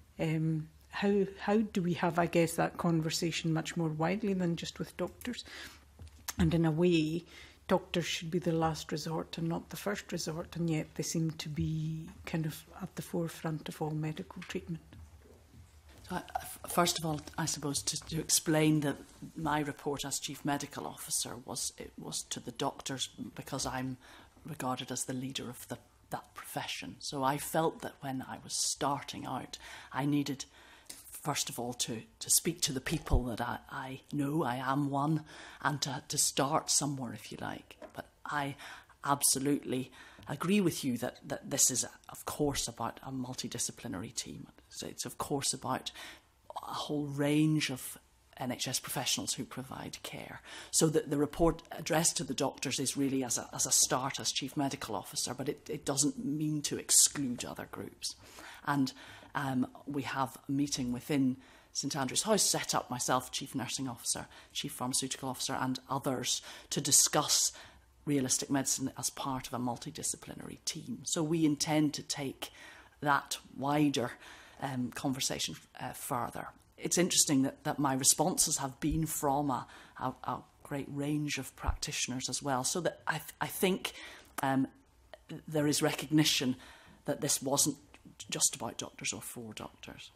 How do we have, I guess, that conversation much more widely than just with doctors? And in a way, doctors should be the last resort and not the first resort, and yet they seem to be kind of at the forefront of all medical treatment. So first of all, I suppose to explain that my report as Chief Medical Officer was to the doctors, because I'm regarded as the leader of that profession. So I felt that when I was starting out, I needed, first of all, to speak to the people that I know, I am one, and to start somewhere, if you like. But I absolutely agree with you that this is, of course, about a multidisciplinary team. So it's, of course, about a whole range of NHS professionals who provide care. So that the report addressed to the doctors is really as a start as Chief Medical Officer, but it doesn't mean to exclude other groups. And we have a meeting within St Andrew's House set up, myself, Chief Nursing Officer, Chief Pharmaceutical Officer and others, to discuss realistic medicine as part of a multidisciplinary team. So we intend to take that wider conversation further. It's interesting that my responses have been from a great range of practitioners as well, so that I think there is recognition that this wasn't just about doctors or for doctors.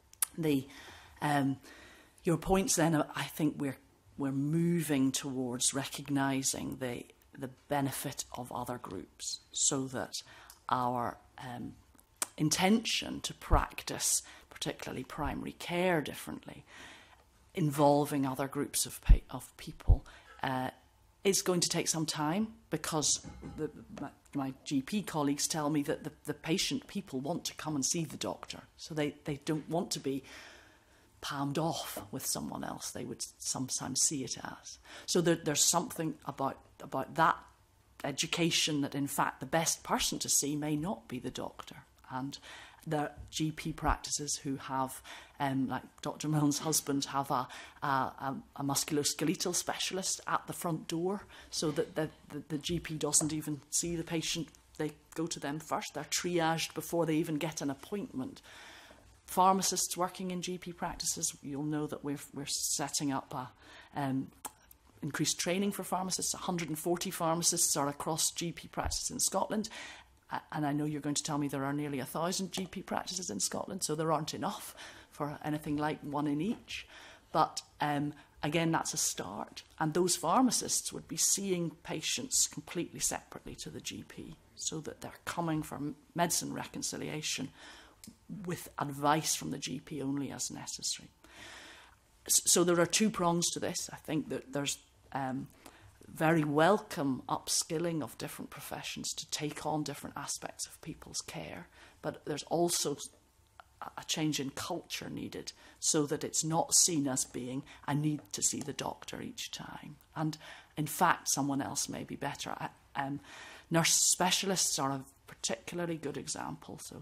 Your points then, I think we're moving towards recognising the benefit of other groups, so that our intention to practice particularly primary care differently, involving other groups of people, is going to take some time, because my GP colleagues tell me that the patient people want to come and see the doctor, so they don't want to be palmed off with someone else they would sometimes see it as. So there's something about that education that in fact the best person to see may not be the doctor. And the GP practices who have, like Dr. Milne's husband, have a musculoskeletal specialist at the front door, so that the GP doesn't even see the patient. They go to them first. They're triaged before they even get an appointment. Pharmacists working in GP practices, you'll know that we're setting up increased training for pharmacists. 140 pharmacists are across GP practices in Scotland. And I know you're going to tell me there are nearly 1,000 GP practices in Scotland, so there aren't enough for anything like one in each. But again, that's a start. And those pharmacists would be seeing patients completely separately to the GP, so that they're coming for medicine reconciliation with advice from the GP only as necessary. So there are two prongs to this. I think that there's very welcome upskilling of different professions to take on different aspects of people's care, but there's also a change in culture needed, so that it's not seen as being, I need to see the doctor each time, and in fact someone else may be better. Nurse specialists are a particularly good example. So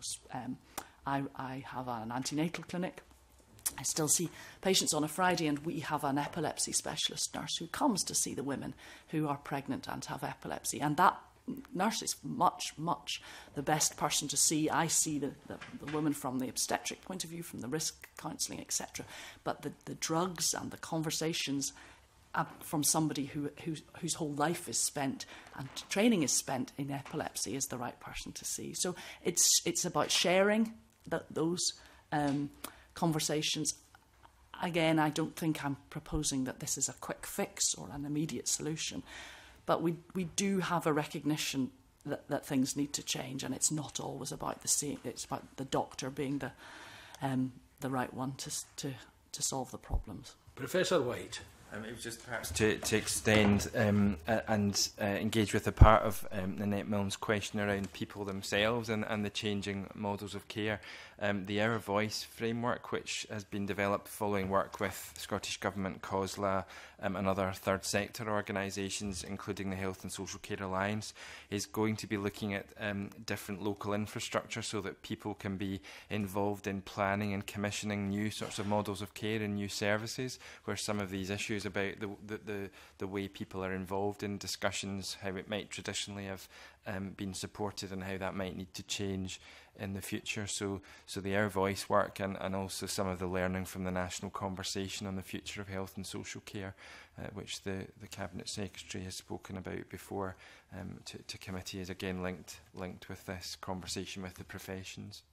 I have an antenatal clinic. I still see patients on a Friday, and we have an epilepsy specialist nurse who comes to see the women who are pregnant and have epilepsy. And that nurse is much the best person to see. I see the woman from the obstetric point of view, from the risk counselling, etc. But the drugs and the conversations from somebody whose whole life is spent and training is spent in epilepsy is the right person to see. So it's about sharing those conversations. Again, I don't think I'm proposing that this is a quick fix or an immediate solution, but we do have a recognition that things need to change, and it's not always about the same. It's about the doctor being the right one to solve the problems. Professor White. It was just perhaps to extend and engage with a part of Nanette Milne's question around people themselves and the changing models of care. The Our Voice framework, which has been developed following work with Scottish Government, COSLA and other third sector organisations, including the Health and Social Care Alliance, is going to be looking at different local infrastructure so that people can be involved in planning and commissioning new sorts of models of care and new services, where some of these issues about the way people are involved in discussions, how it might traditionally have been supported and how that might need to change in the future. So the Our Voice work and also some of the learning from the national conversation on the future of health and social care, which the Cabinet Secretary has spoken about before to committee, is again linked with this conversation with the professions.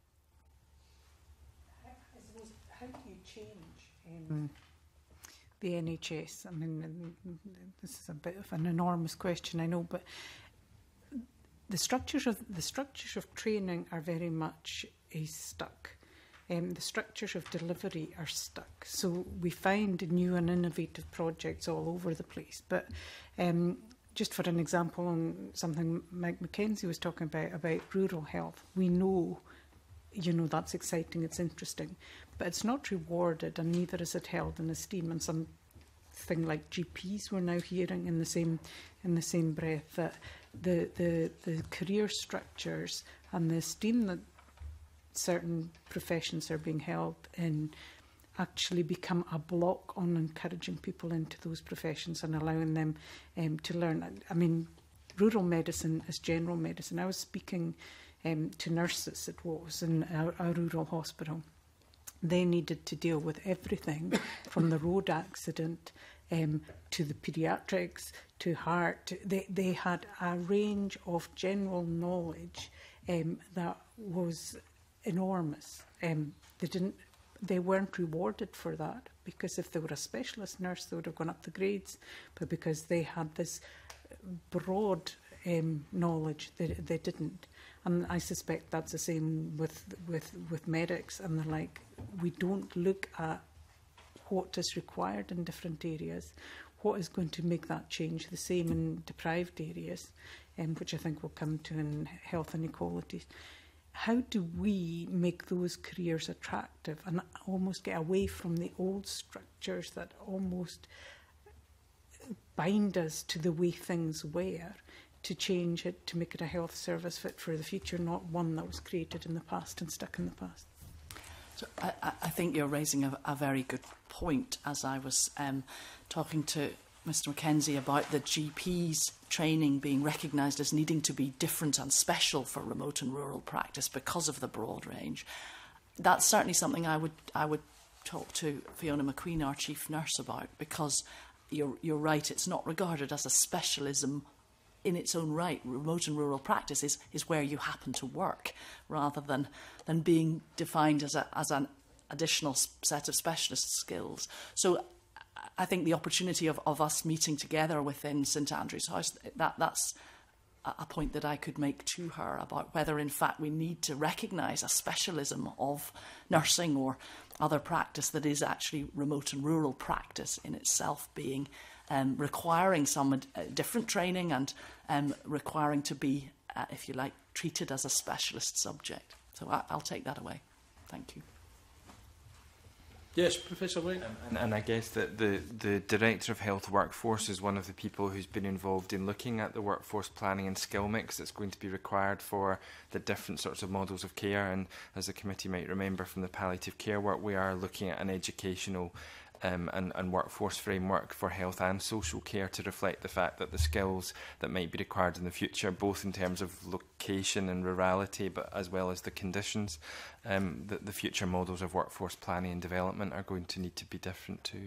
How do you change the NHS? I mean, this is a bit of an enormous question, I know, but the structures of training are very much stuck. The structures of delivery are stuck. So we find new and innovative projects all over the place. But just for an example on something Mike Mackenzie was talking about rural health, we know, that's exciting, it's interesting, but it's not rewarded, and neither is it held in esteem. And something like GPs we're now hearing in the same breath, that the career structures and the esteem that certain professions are being held in actually become a block on encouraging people into those professions and allowing them to learn. I mean, rural medicine is general medicine. I was speaking to nurses, it was, in a rural hospital. They needed to deal with everything from the road accident to the paediatrics, to heart. They had a range of general knowledge that was enormous. They weren't rewarded for that, because if they were a specialist nurse, they would have gone up the grades. But because they had this broad knowledge, they didn't. And I suspect that's the same with medics and the like. We don't look at what is required in different areas, what is going to make that change, the same in deprived areas, which I think will come to in health inequalities. How do we make those careers attractive and almost get away from the old structures that almost bind us to the way things were, to change it, to make it a health service fit for the future, not one that was created in the past and stuck in the past? So I think you're raising a very good point. As I was talking to Mr Mackenzie about the GP's training being recognised as needing to be different and special for remote and rural practice because of the broad range, that's certainly something I would talk to Fiona McQueen, our chief nurse, about, because you're right, it's not regarded as a specialism in its own right. Remote and rural practice is where you happen to work, rather than being defined as an additional set of specialist skills. So I think the opportunity of us meeting together within St Andrew's House, that's a point that I could make to her about whether in fact we need to recognise a specialism of nursing or other practice that is actually remote and rural practice in itself, being requiring some different training and requiring to be, if you like, treated as a specialist subject. So I'll take that away. Thank you. Yes, Professor White. And I guess that the Director of Health Workforce is one of the people who's been involved in looking at the workforce planning and skill mix that's going to be required for the different sorts of models of care. And as the committee might remember from the palliative care work, we are looking at an educational and workforce framework for health and social care to reflect the fact that the skills that might be required in the future, both in terms of location and rurality, but as well as the conditions, that the future models of workforce planning and development are going to need to be different too.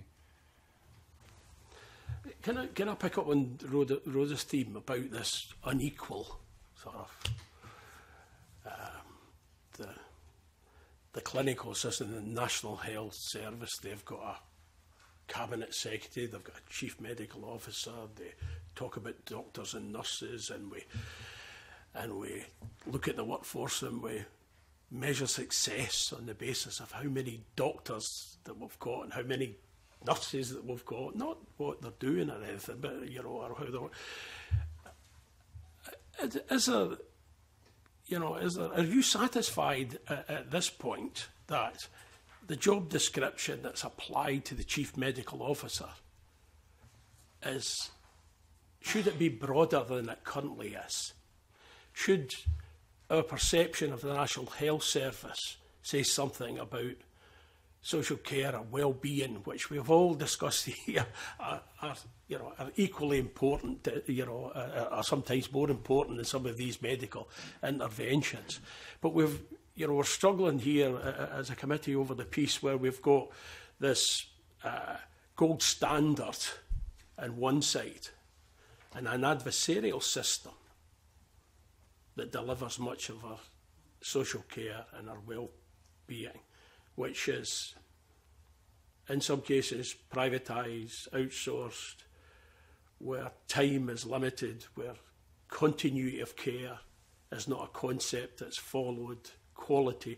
Can I pick up on Rhoda's theme about this unequal sort of the clinical system, the National Health Service? They've got a cabinet secretary, they've got a chief medical officer, they talk about doctors and nurses, and we look at the workforce and we measure success on the basis of how many doctors that we've got and how many nurses that we've got, not what they're doing or anything, but or how they're. Are you satisfied at this point that the job description that's applied to the chief medical officer should it be broader than it currently is? Should our perception of the National Health Service say something about social care and well-being, which we've all discussed here, are equally important, are sometimes more important than some of these medical interventions. But we're struggling here as a committee over the piece where we've got this gold standard on one side and an adversarial system that delivers much of our social care and our well-being, which is, in some cases, privatised, outsourced, where time is limited, where continuity of care is not a concept that's followed, quality.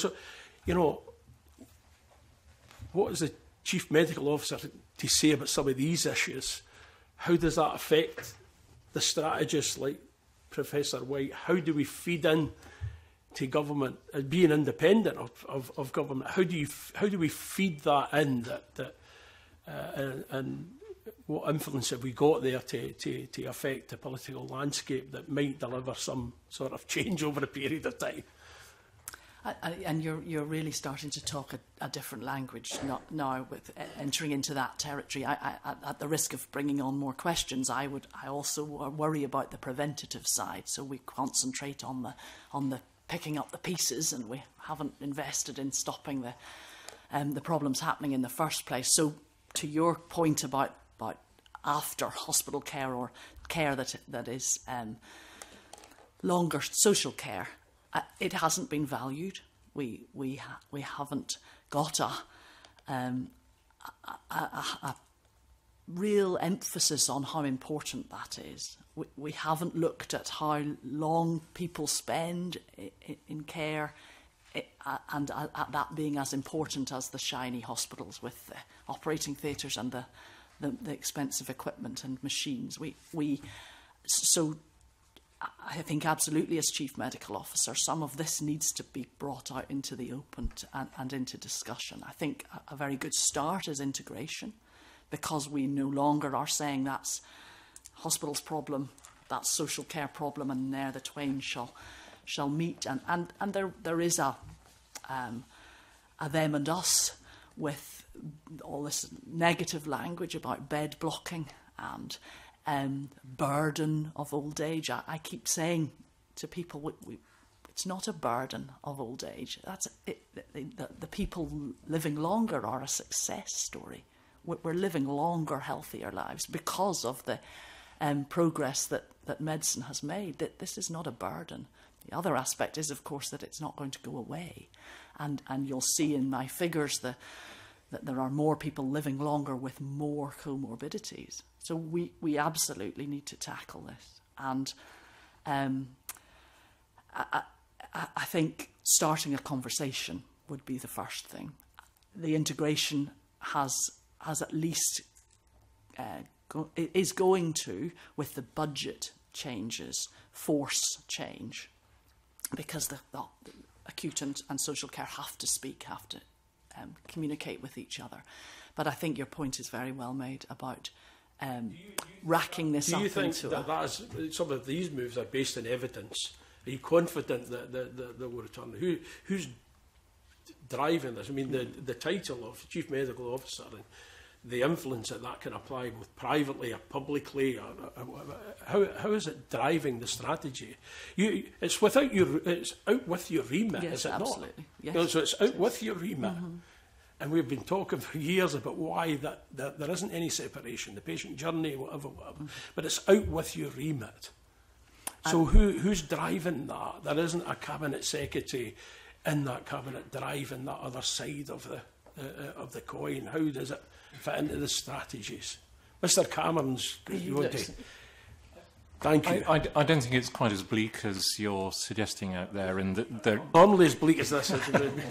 What is the Chief Medical Officer to say about some of these issues? How does that affect the strategists like Professor White? How do we feed in to government, being independent of government? How do we feed that in? And what influence have we got there to affect the political landscape that might deliver some sort of change over a period of time? And you're really starting to talk a different language now with entering into that territory. At the risk of bringing on more questions, I also worry about the preventative side. So we concentrate on the picking up the pieces, and we haven't invested in stopping the problems happening in the first place. So to your point about after hospital care or care that is longer social care, it hasn't been valued. We haven't got a real emphasis on how important that is. We haven't looked at how long people spend in care, and at that being as important as the shiny hospitals with the operating theatres and the expensive equipment and machines. So I think absolutely as Chief Medical Officer, some of this needs to be brought out into the open and into discussion. I think a very good start is integration, because we no longer are saying that's hospital's problem, that's social care problem, and there the twain shall meet. And there is a them and us with all this negative language about bed blocking and burden of old age. I keep saying to people, it's not a burden of old age. That's it. The people living longer are a success story. We're living longer, healthier lives because of the progress that medicine has made. That this is not a burden. The other aspect is, of course, that it's not going to go away, and you'll see in my figures that there are more people living longer with more comorbidities. So we absolutely need to tackle this. And I think starting a conversation would be the first thing. The integration has at least is going to, with the budget changes, force change, because the acute and social care have to speak, have to communicate with each other. But I think your point is very well made about racking this up. Do you think that some of these moves are based on evidence? Are you confident that they will return? Who's driving this. I mean, the title of Chief Medical Officer and the influence that can apply both privately or publicly, or how is it driving the strategy? It's out with your remit, yes, is it absolutely. not? Yes. So it's out with your remit. And we've been talking for years about why that there isn't any separation, the patient journey, whatever. But it's out with your remit. So who's driving that? There isn't a cabinet secretary in that cabinet driving that other side of the coin. How does it fit into the strategies? Mr. Cameron's. Thank you. I don't think it's quite as bleak as you're suggesting out there. In that normally as bleak as this.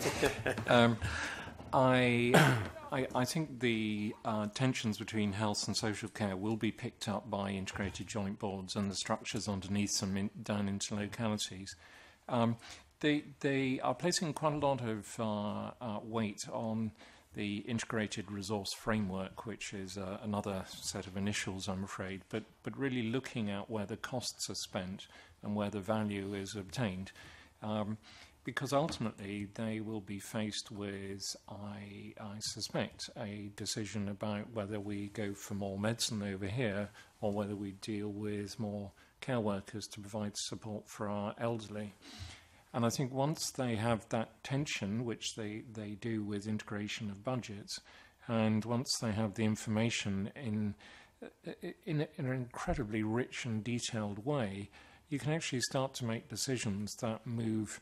I think the tensions between health and social care will be picked up by integrated joint boards and the structures underneath them down into localities. They are placing quite a lot of weight on the integrated resource framework, which is another set of initials, I'm afraid, but really looking at where the costs are spent and where the value is obtained. Because ultimately they will be faced with, I suspect, a decision about whether we go for more medicine over here or whether we deal with more care workers to provide support for our elderly. And I think once they have that tension, which they do with integration of budgets, and once they have the information in an incredibly rich and detailed way, you can actually start to make decisions that move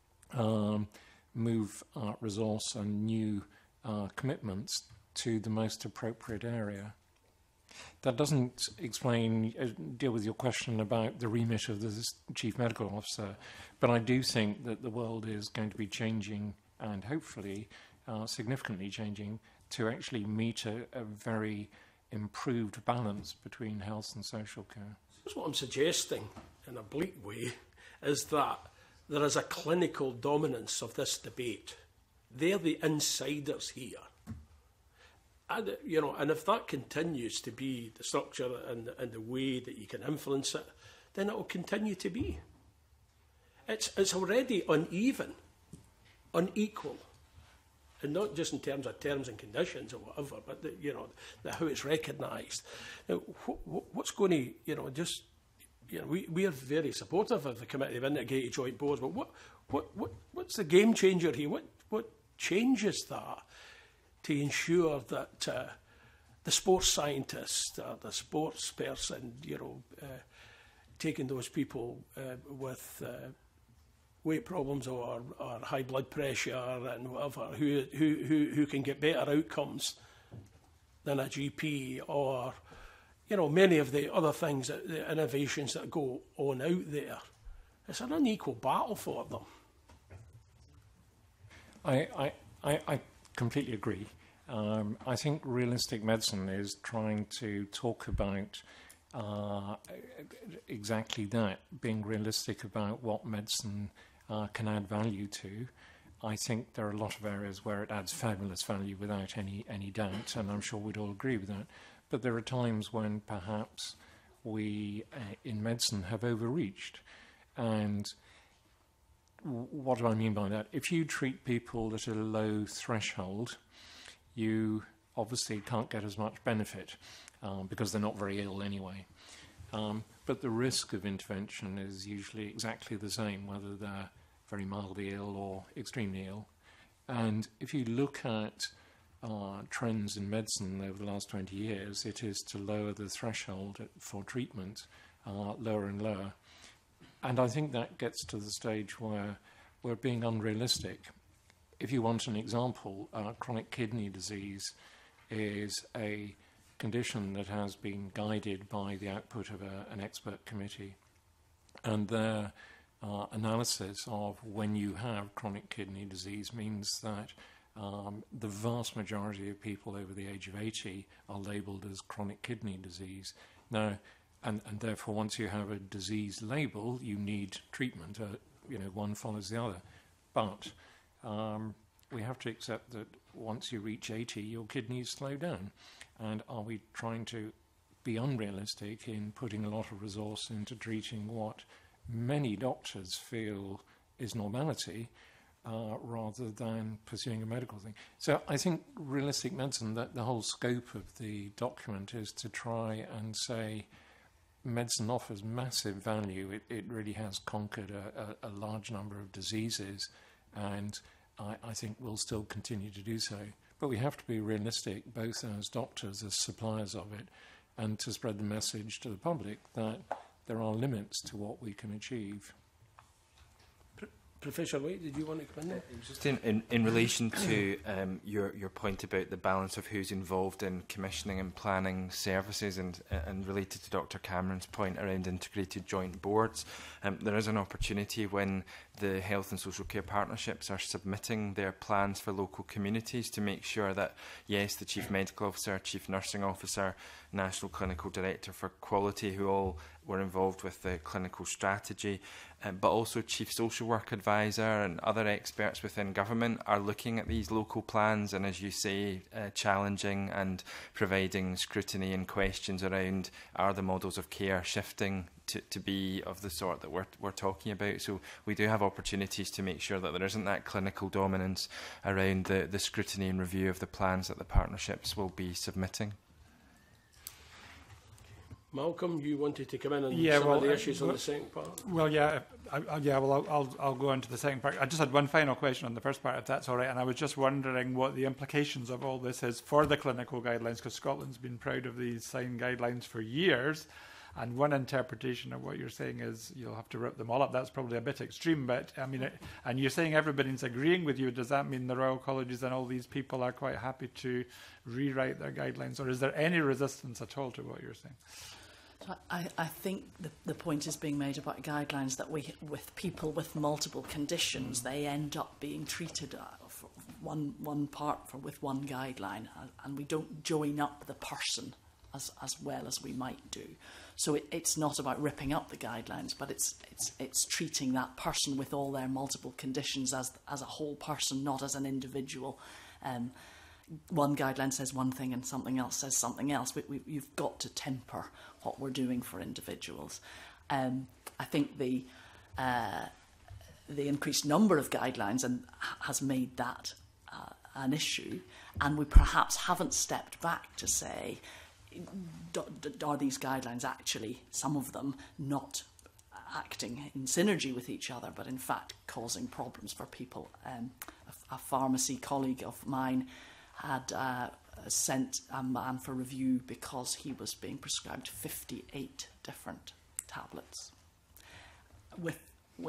resource and new commitments to the most appropriate area. That doesn't deal with your question about the remit of the Chief Medical Officer, but I do think that the world is going to be changing and hopefully significantly changing to actually meet a very improved balance between health and social care. That's what I'm suggesting in a bleak way, is that there is a clinical dominance of this debate. They're the insiders here. And, and if that continues to be the structure and the way that you can influence it, then it will continue to be. It's already uneven, unequal, and not just in terms of terms and conditions or whatever, but how it's recognised. Now, what's going to, we are very supportive of the Committee of Integrated Joint Boards, but what's the game changer here? What changes that to ensure that the sports scientist, the sports person, taking those people with weight problems or high blood pressure and whatever, who can get better outcomes than a GP, or many of the other things, the innovations that go on out there. It's an unequal battle for them. I completely agree. I think realistic medicine is trying to talk about exactly that, being realistic about what medicine can add value to. I think there are a lot of areas where it adds fabulous value without any doubt, and I'm sure we'd all agree with that. But there are times when perhaps we, in medicine, have overreached. And what do I mean by that? If you treat people at a low threshold, you obviously can't get as much benefit because they're not very ill anyway. But the risk of intervention is usually exactly the same, whether they're very mildly ill or extremely ill. And if you look at trends in medicine over the last 20 years, it is to lower the threshold for treatment lower and lower. And I think that gets to the stage where we're being unrealistic. If you want an example, chronic kidney disease is a condition that has been guided by the output of an expert committee. And their analysis of when you have chronic kidney disease means that the vast majority of people over the age of 80 are labelled as chronic kidney disease. Now, and therefore, once you have a disease label, you need treatment. One follows the other. But we have to accept that once you reach 80, your kidneys slow down. And are we trying to be unrealistic in putting a lot of resource into treating what many doctors feel is normality, rather than pursuing a medical thing. So I think realistic medicine, that the whole scope of the document is to try and say medicine offers massive value. It really has conquered a large number of diseases, and I think will still continue to do so. But we have to be realistic, both as doctors, as suppliers of it, and to spread the message to the public that there are limits to what we can achieve. Professor White, did you want to come in there? Just in relation to your point about the balance of who's involved in commissioning and planning services, and related to Dr. Cameron's point around integrated joint boards, there is an opportunity when the health and social care partnerships are submitting their plans for local communities to make sure that, yes, the Chief Medical Officer, Chief Nursing Officer, National Clinical Director for Quality, who all were involved with the clinical strategy, but also Chief Social Work Advisor and other experts within government are looking at these local plans and, as you say, challenging and providing scrutiny and questions around, are the models of care shifting to be of the sort that we're talking about. So we do have opportunities to make sure that there isn't that clinical dominance around the scrutiny and review of the plans that the partnerships will be submitting. Malcolm, you wanted to come in on some of the issues on the second part? Well, yeah, I'll go on to the second part. I just had one final question on the first part, if that's all right, and I was just wondering what the implications of all this is for the clinical guidelines, because Scotland's been proud of these signed guidelines for years, and one interpretation of what you're saying is you'll have to rip them all up. That's probably a bit extreme, but I mean, and you're saying everybody's agreeing with you. Does that mean the Royal Colleges and all these people are quite happy to rewrite their guidelines, or is there any resistance at all to what you're saying? So I think the point is being made about guidelines that with people with multiple conditions, they end up being treated for with one guideline, and we don't join up the person as well as we might do. So it's not about ripping up the guidelines, but it's treating that person with all their multiple conditions as a whole person, not as an individual. One guideline says one thing and something else says something else. You've got to temper what we're doing for individuals. I think the increased number of guidelines has made that an issue, and we perhaps haven't stepped back to say, are these guidelines actually, some of them, not acting in synergy with each other, but in fact causing problems for people. A pharmacy colleague of mine had sent a man for review because he was being prescribed 58 different tablets with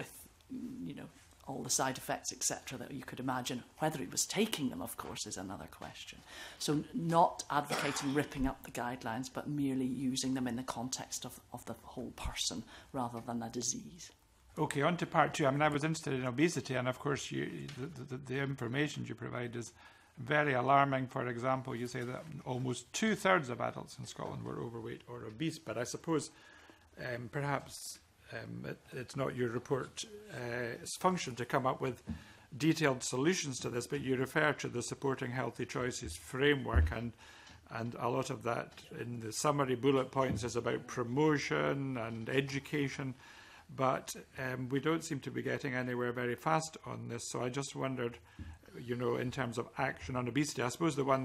all the side effects, etc., that you could imagine. Whether he was taking them, of course, is another question. So not advocating ripping up the guidelines, but merely using them in the context of the whole person rather than a disease. Okay, on to part two. I mean, I was interested in obesity, and of course the information you provide is very alarming. For example, you say that almost 2/3 of adults in Scotland were overweight or obese, but I suppose perhaps it's not your report's function to come up with detailed solutions to this, but you refer to the Supporting Healthy Choices framework, and a lot of that in the summary bullet points is about promotion and education, but we don't seem to be getting anywhere very fast on this. So I just wondered, in terms of action on obesity, I suppose the one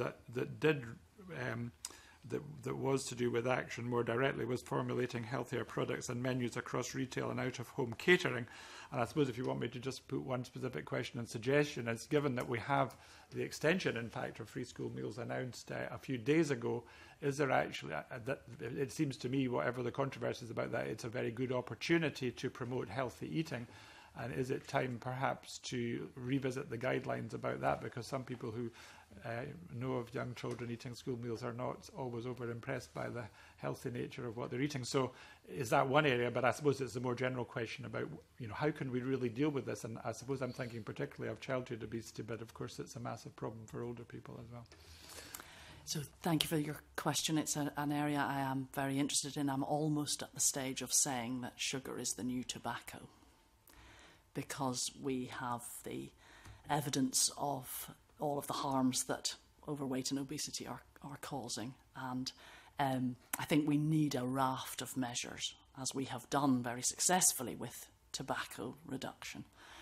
that was to do with action more directly was formulating healthier products and menus across retail and out-of-home catering. And I suppose if you want me to just put one specific question and suggestion, it's given that we have the extension, in fact, of free school meals announced a few days ago, is there actually, it seems to me, whatever the controversies about that, it's a very good opportunity to promote healthy eating. And is it time perhaps to revisit the guidelines about that? Because some people who know of young children eating school meals are not always over impressed by the healthy nature of what they're eating. So is that one area? But I suppose it's a more general question about, how can we really deal with this? And I suppose I'm thinking particularly of childhood obesity, but of course it's a massive problem for older people as well. So thank you for your question. It's an area I am very interested in. I'm almost at the stage of saying that sugar is the new tobacco, because we have the evidence of all of the harms that overweight and obesity are causing. And I think we need a raft of measures, as we have done very successfully with tobacco reduction.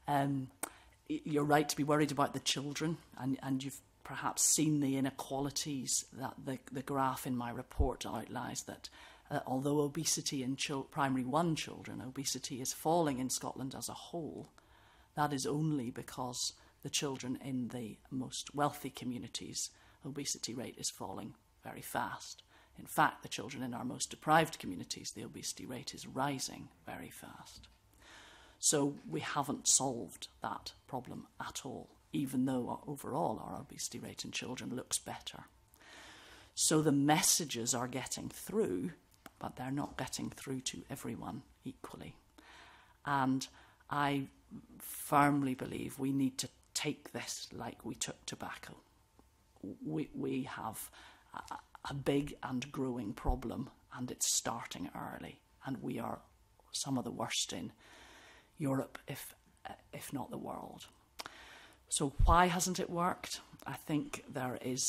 You're right to be worried about the children, and you've perhaps seen the inequalities that the graph in my report outlines, that although obesity in primary 1 children, obesity is falling in Scotland as a whole, that is only because the children in the most wealthy communities, obesity rate is falling very fast. In fact, the children in our most deprived communities, the obesity rate is rising very fast. So we haven't solved that problem at all, even though overall our obesity rate in children looks better. So the messages are getting through, but they're not getting through to everyone equally. And I firmly believe we need to take this like we took tobacco. We have a big and growing problem, and it's starting early, and we are some of the worst in Europe, if not the world. So why hasn't it worked? I think there is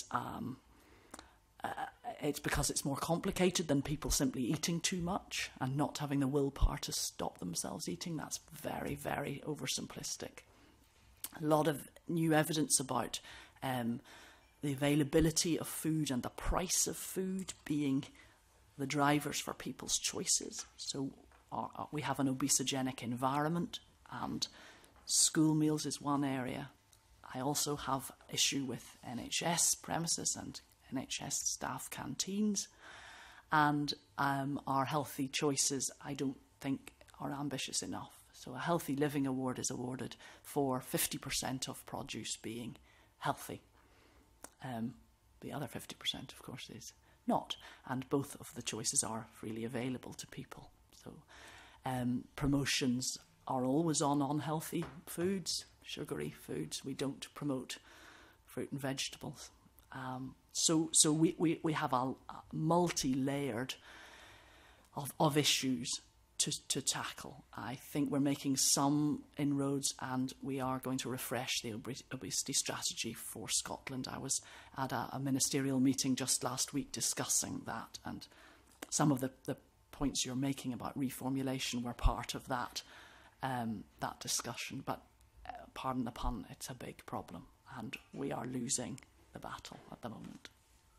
it's because it's more complicated than people simply eating too much and not having the willpower to stop themselves eating. That's very, very oversimplistic. A lot of new evidence about the availability of food and the price of food being the drivers for people's choices. So we have an obesogenic environment, and school meals is one area. I also have issue with NHS premises and NHS staff canteens, and our healthy choices I don't think are ambitious enough. So a Healthy Living Award is awarded for 50% of produce being healthy. The other 50%, of course, is not, and both of the choices are freely available to people. So promotions are always on unhealthy foods, sugary foods. We don't promote fruit and vegetables. So we have a multi-layered of issues to tackle. I think we're making some inroads, and we are going to refresh the obesity strategy for Scotland. I was at a ministerial meeting just last week discussing that, and some of the points you're making about reformulation were part of that discussion. But pardon the pun, it's a big problem, and we are losing the battle at the moment.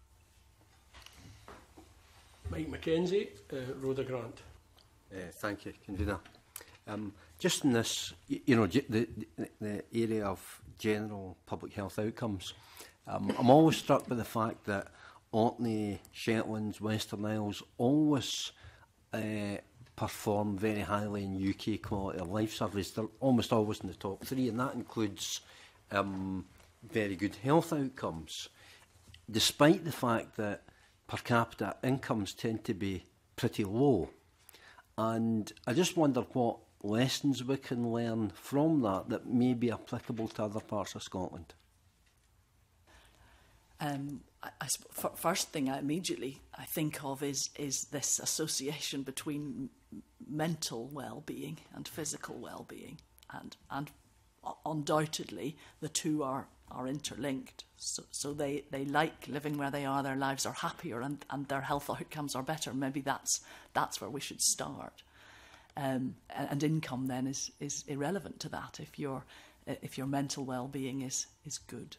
Mike Mackenzie, Rhoda Grant. Thank you, Convener. Just in this, the area of general public health outcomes, I'm always struck by the fact that Orkney, Shetlands, Western Isles always perform very highly in UK quality of life surveys. They're almost always in the top 3, and that includes very good health outcomes, despite the fact that per capita incomes tend to be pretty low. And I just wonder what lessons we can learn from that may be applicable to other parts of Scotland. First thing I immediately think of is this association between mental well-being and physical well-being, and undoubtedly the two are interlinked. So they like living where they are, their lives are happier, and their health outcomes are better. Maybe that's where we should start. And income then is irrelevant to that if your mental well-being is good.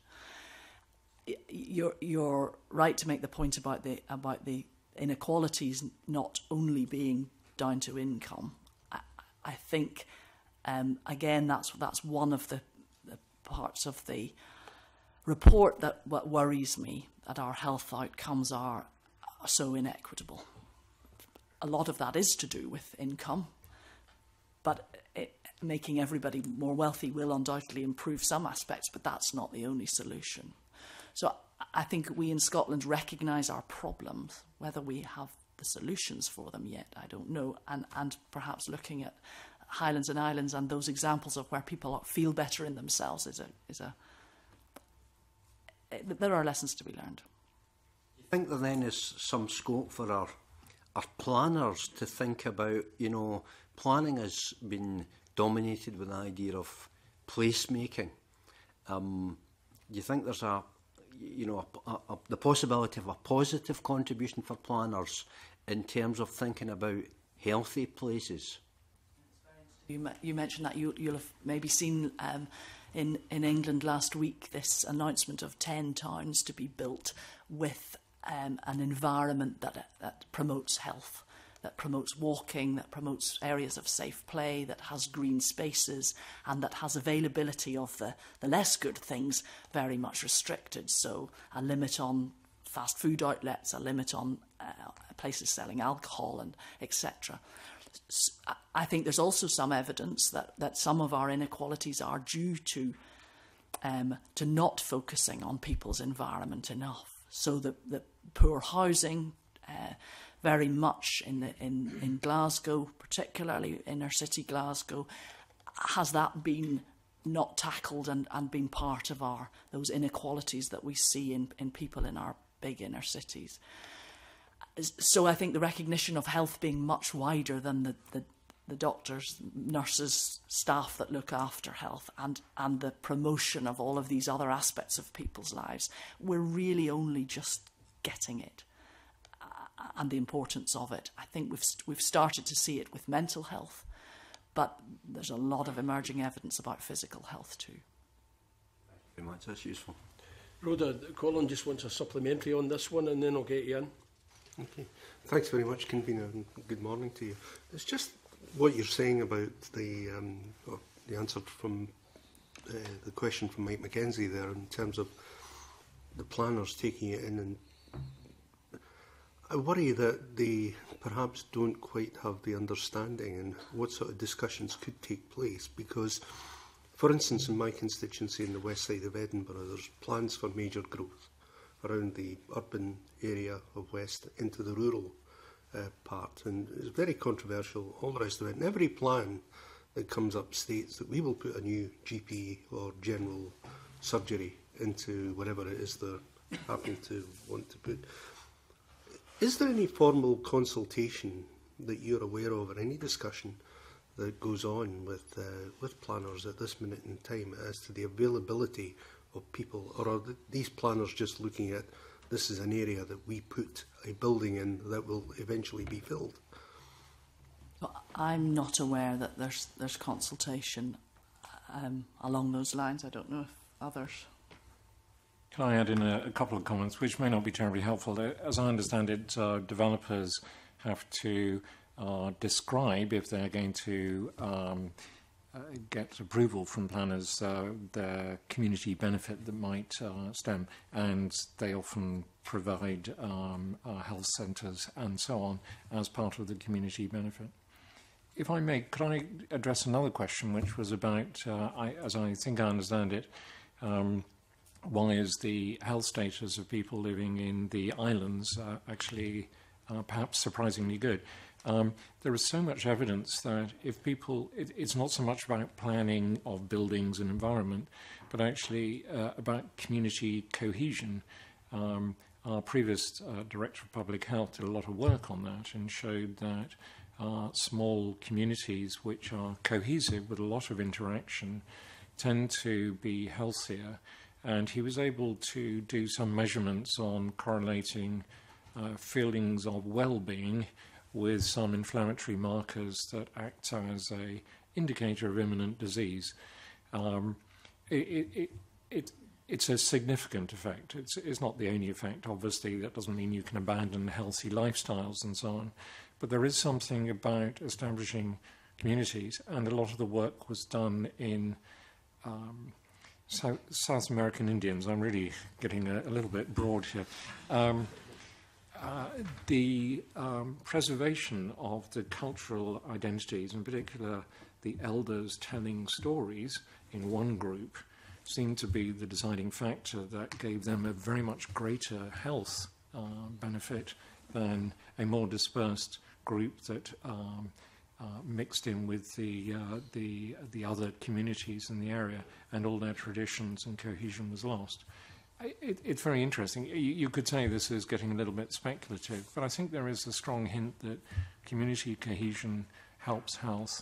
You're right to make the point about the inequalities not only being down to income. I think again that's one of the parts of the report that what worries me, that our health outcomes are so inequitable. A lot of that is to do with income, but making everybody more wealthy will undoubtedly improve some aspects, but that's not the only solution. So I think we in Scotland recognise our problems. Whether we have the solutions for them yet, I don't know. And perhaps looking at Highlands and Islands and those examples of where people feel better in themselves there are lessons to be learned. Do you think there then is some scope for our planners to think about, planning has been dominated with the idea of placemaking. Do you think there's the possibility of a positive contribution for planners in terms of thinking about healthy places? You mentioned that you'll have maybe seen in England last week this announcement of 10 towns to be built with an environment that promotes health, that promotes walking, that promotes areas of safe play, that has green spaces, and that has availability of the less good things very much restricted. So a limit on fast food outlets, a limit on places selling alcohol, and etc. I think there's also some evidence that some of our inequalities are due to not focusing on people's environment enough. So the poor housing, very much in Glasgow, particularly inner city Glasgow, has that been not tackled and been part of those inequalities that we see in people in our big inner cities. So I think the recognition of health being much wider than the doctors, nurses, staff that look after health, and the promotion of all of these other aspects of people's lives, we're really only just getting it, and the importance of it. I think we've started to see it with mental health, but there's a lot of emerging evidence about physical health too. Thank you very much, that's useful. Rhoda, Colin just wants a supplementary on this one, and then I'll get you in. Okay. Thanks very much, Convener, and good morning to you. It's just what you're saying about the answer from the question from Mike Mackenzie there in terms of the planners taking it in, and I worry that they perhaps don't quite have the understanding and what sort of discussions could take place, because, for instance, in my constituency in the west side of Edinburgh, there's plans for major growth around the urban area of West into the rural part, and it's very controversial, all the rest of it. And every plan that comes up states that we will put a new GP or general surgery into whatever it is they're happy to want to put. Is there any formal consultation that you're aware of, or any discussion that goes on with planners at this minute in time as to the availability of people, or are these planners just looking at this is an area that we put a building in that will eventually be filled? I'm not aware that there's consultation along those lines. I don't know if others. Can I add in a couple of comments, which may not be terribly helpful? As I understand it, developers have to describe, if they're going to get approval from planners, the community benefit that might stem, and they often provide health centres and so on as part of the community benefit. If I may, could I address another question, which was about, as I think I understand it, why is the health status of people living in the islands actually perhaps surprisingly good? There is so much evidence that if people, it's not so much about planning of buildings and environment, but actually about community cohesion. Our previous Director of Public Health did a lot of work on that and showed that small communities which are cohesive with a lot of interaction tend to be healthier. And he was able to do some measurements on correlating feelings of well-being with some inflammatory markers that act as an indicator of imminent disease. It's a significant effect. It's not the only effect, obviously. That doesn't mean you can abandon healthy lifestyles and so on. But there is something about establishing communities, and a lot of the work was done in South American Indians. I'm really getting a little bit broad here. The preservation of the cultural identities, in particular the elders telling stories in one group, seemed to be the deciding factor that gave them a very much greater health benefit than a more dispersed group that mixed in with the other communities in the area, and all their traditions and cohesion was lost. It's very interesting. You could say this is getting a little bit speculative, but I think there is a strong hint that community cohesion helps health.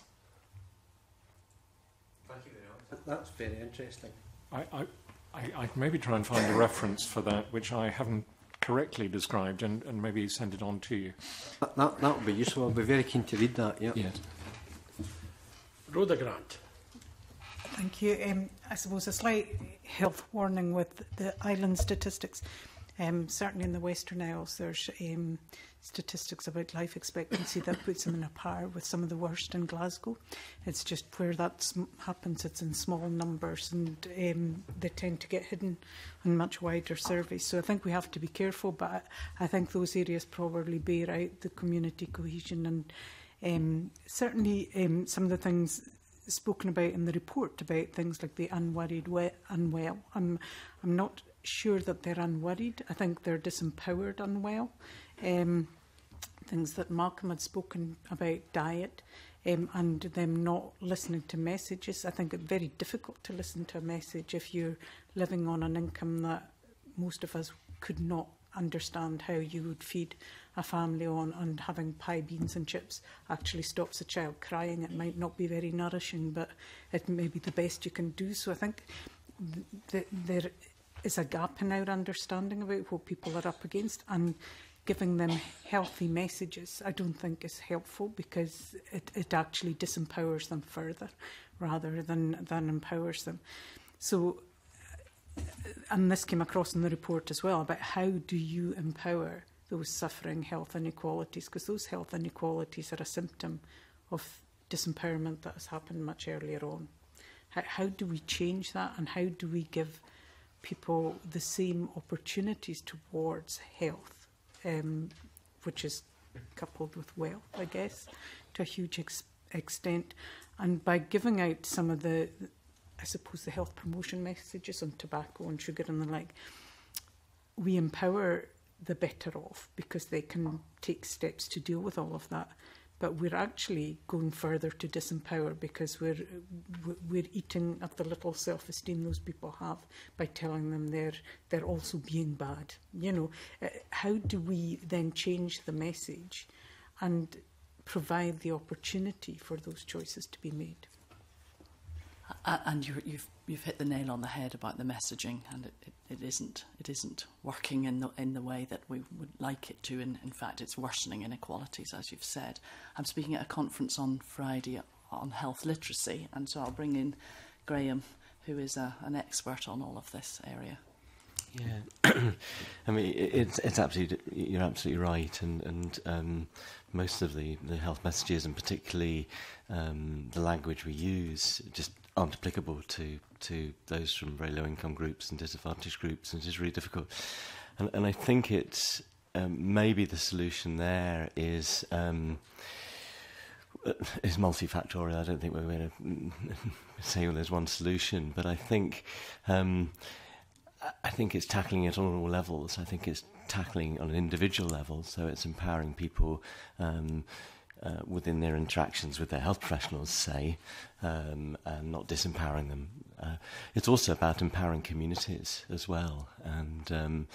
Thank you very much. That's very interesting. I maybe try and find a reference for that, which I haven't correctly described, and maybe send it on to you. That would be useful. I'll be very keen to read that. Yeah. Yes. Rhoda Grant. Thank you. I suppose a slight health warning with the island statistics. Certainly in the Western Isles, there's statistics about life expectancy that puts them in a par with some of the worst in Glasgow. It's just where that happens, it's in small numbers, and they tend to get hidden on much wider surveys. So I think we have to be careful, but I think those areas probably bear out the community cohesion. And certainly some of the things spoken about in the report about things like the unworried, unwell. I'm not sure that they're unworried. I think they're disempowered unwell. Things that Malcolm had spoken about, diet, and them not listening to messages. I think it's very difficult to listen to a message if you're living on an income that most of us could not understand how you would feed a family on, and having pie, beans and chips actually stops a child crying. It might not be very nourishing, but it may be the best you can do. So I think there is a gap in our understanding about what people are up against, and giving them healthy messages I don't think is helpful, because it actually disempowers them further rather than empowers them. So, and this came across in the report as well, about how do you empower those suffering health inequalities, because those health inequalities are a symptom of disempowerment that has happened much earlier on. How do we change that, and how do we give people the same opportunities towards health, which is coupled with wealth, I guess, to a huge extent. And by giving out some of the, I suppose, the health promotion messages on tobacco and sugar and the like, we empower the better off because they can take steps to deal with all of that. But we're actually going further to disempower, because we're eating at the little self-esteem those people have by telling them they're also being bad. You know, how do we then change the message and provide the opportunity for those choices to be made? And you've hit the nail on the head about the messaging, and it isn't working in the way that we would like it to. In fact, it's worsening inequalities, as you've said. I'm speaking at a conference on Friday on health literacy, and so I'll bring in Graham, who is an expert on all of this area. Yeah, I mean, it's absolutely, you're absolutely right, and most of the health messages, and particularly the language we use, just aren't applicable to those from very low income groups and disadvantaged groups, and it's really difficult. And I think it's maybe the solution there is multifactorial. I don't think we're going to say, well, there's one solution, but I think it's tackling it on all levels. I think it's tackling on an individual level, so it's empowering people within their interactions with their health professionals, say, and not disempowering them. It's also about empowering communities as well, and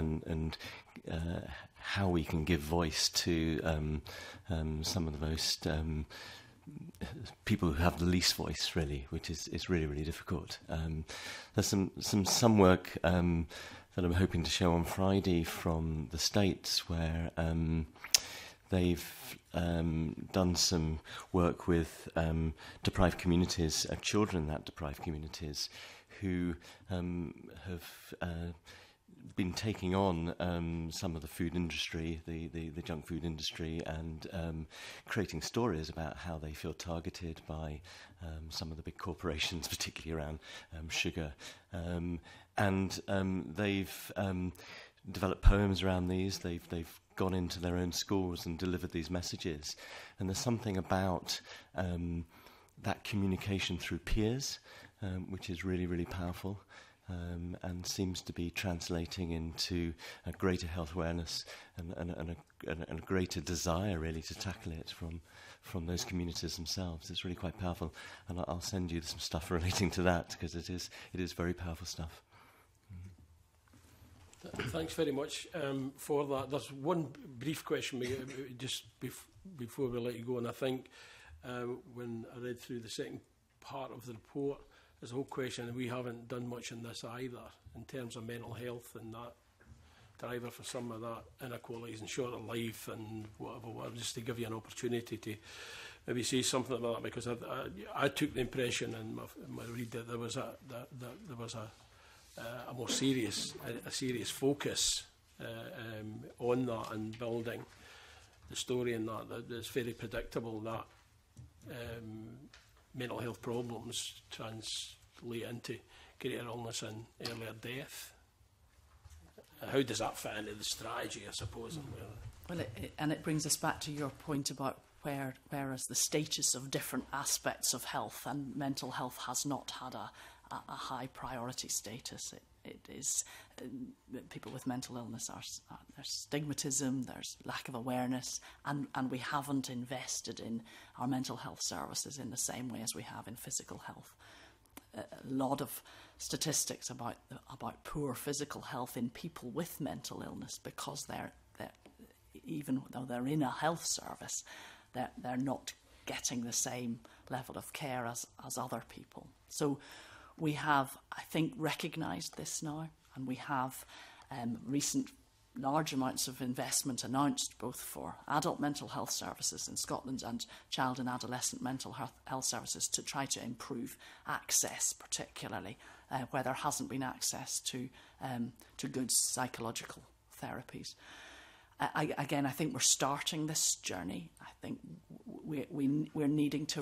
how we can give voice to some of the most people who have the least voice, really, which is really, really difficult. There's some work that I'm hoping to show on Friday from the States, where they've done some work with deprived communities, children in that deprived communities, who have been taking on some of the food industry, the junk food industry, and creating stories about how they feel targeted by some of the big corporations, particularly around sugar. And they've developed poems around these. They've gone into their own schools and delivered these messages. And there's something about that communication through peers, which is really, really powerful. And seems to be translating into a greater health awareness and a greater desire, really, to tackle it from those communities themselves. It's really quite powerful, and I'll send you some stuff relating to that, because it is very powerful stuff. Thanks very much for that. There's one brief question just before we let you go, and I think when I read through the second part of the report, there's a whole question, and we haven't done much in this either, in terms of mental health and that driver for some of that inequalities and shorter life and whatever, just to give you an opportunity to maybe say something about that, because I took the impression in my read that there was a more serious focus on that and building the story in that it's very predictable that mental health problems translate into greater illness and earlier death. How does that fit into the strategy, I suppose? Well, it brings us back to your point about whereas the status of different aspects of health, and mental health has not had a high priority status. It is people with mental illness there's stigmatism, there's lack of awareness, and we haven't invested in our mental health services in the same way as we have in physical health. A lot of statistics about poor physical health in people with mental illness, because they're even though they're in a health service, they're not getting the same level of care as other people. So we have, I think, recognised this now, and we have recent large amounts of investment announced both for adult mental health services in Scotland and child and adolescent mental health services to try to improve access, particularly where there hasn't been access to good psychological therapies. Again, I think we're starting this journey. I think we're needing to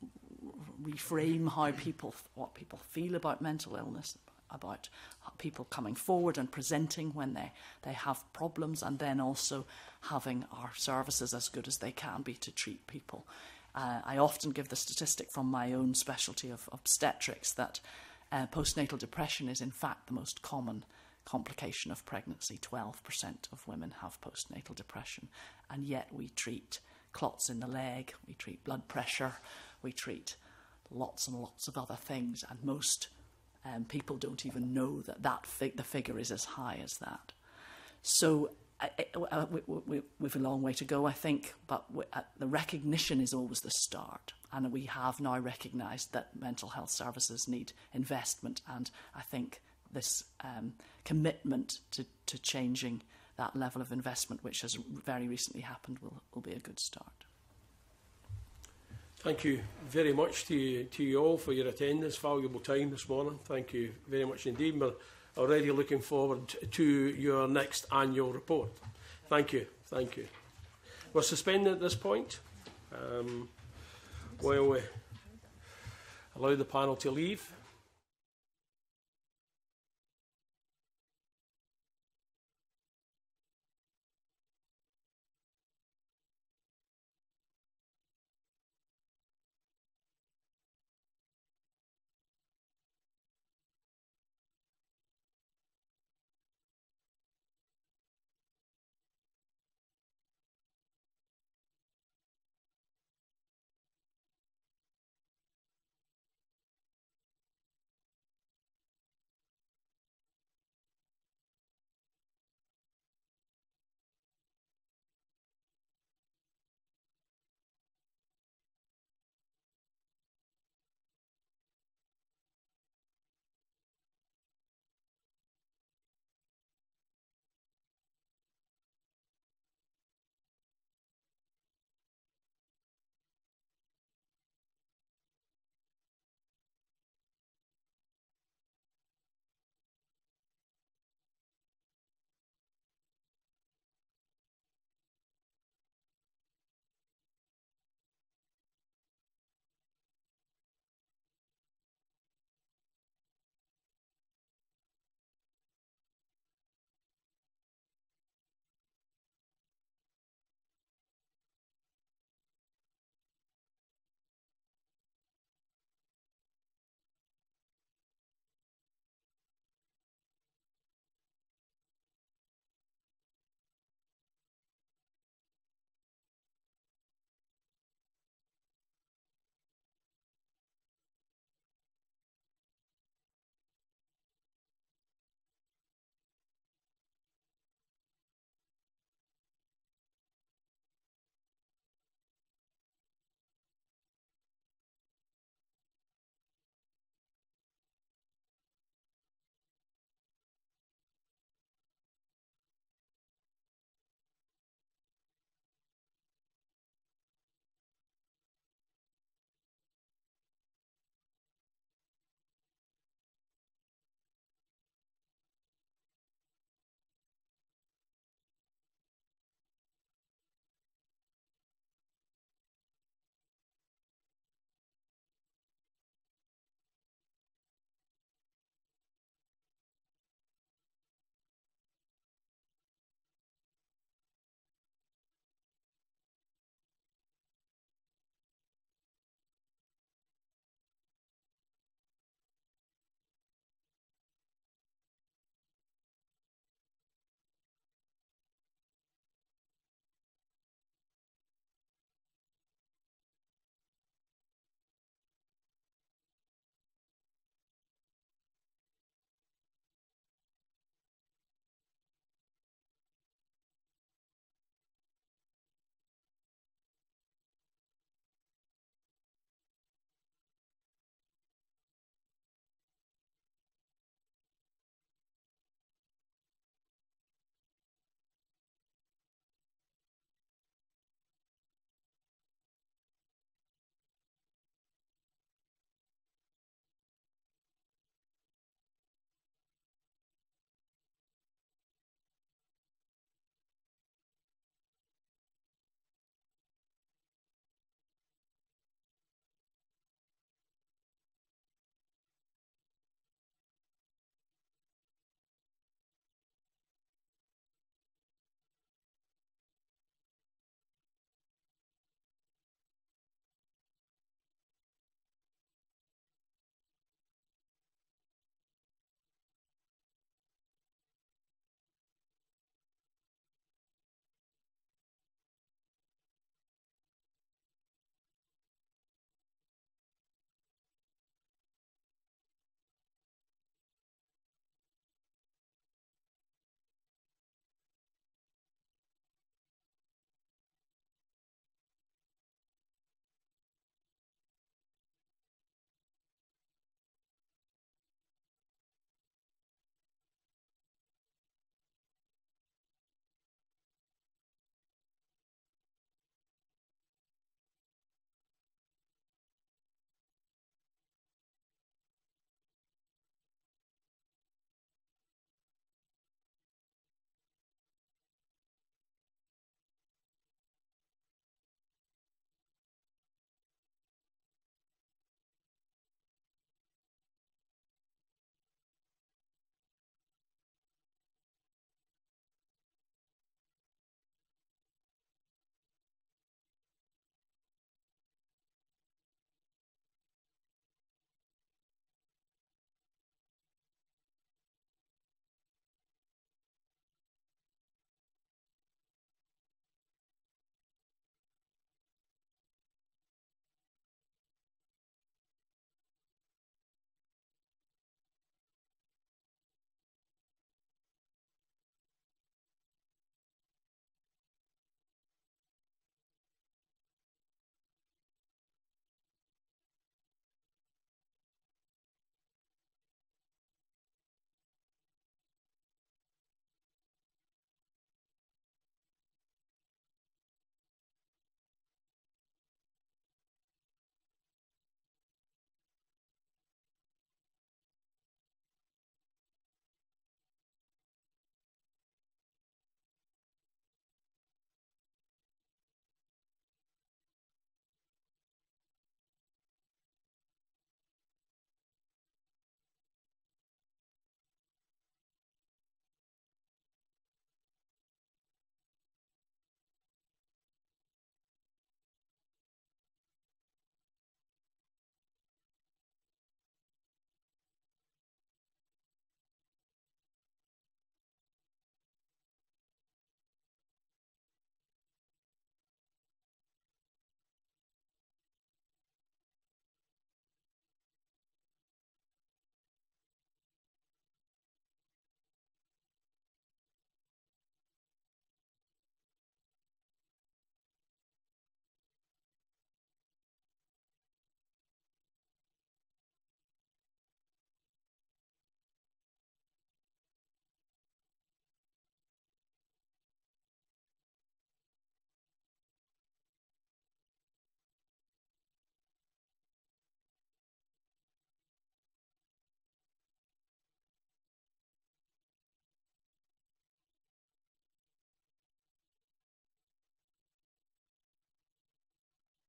reframe what people feel about mental illness, about people coming forward and presenting when they have problems, and then also having our services as good as they can be to treat people. I often give the statistic from my own specialty of obstetrics that postnatal depression is in fact the most common complication of pregnancy. 12% of women have postnatal depression, and yet we treat clots in the leg, we treat blood pressure, we treat lots and lots of other things, and most people don't even know that the figure is as high as that. So we've a long way to go, I think, but the recognition is always the start, and we have now recognised that mental health services need investment, and I think this commitment to changing that level of investment, which has very recently happened, will be a good start. Thank you very much to you all for your attendance, valuable time this morning. Thank you very much indeed. We're already looking forward to your next annual report. Thank you. Thank you. We're suspending at this point while we allow the panel to leave.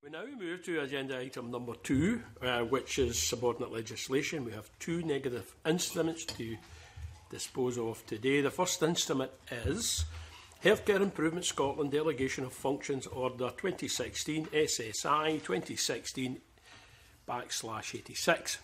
We now move to agenda item number 2, which is subordinate legislation. We have 2 negative instruments to dispose of today. The first instrument is Healthcare Improvement Scotland Delegation of Functions Order 2016 SSI 2016/86.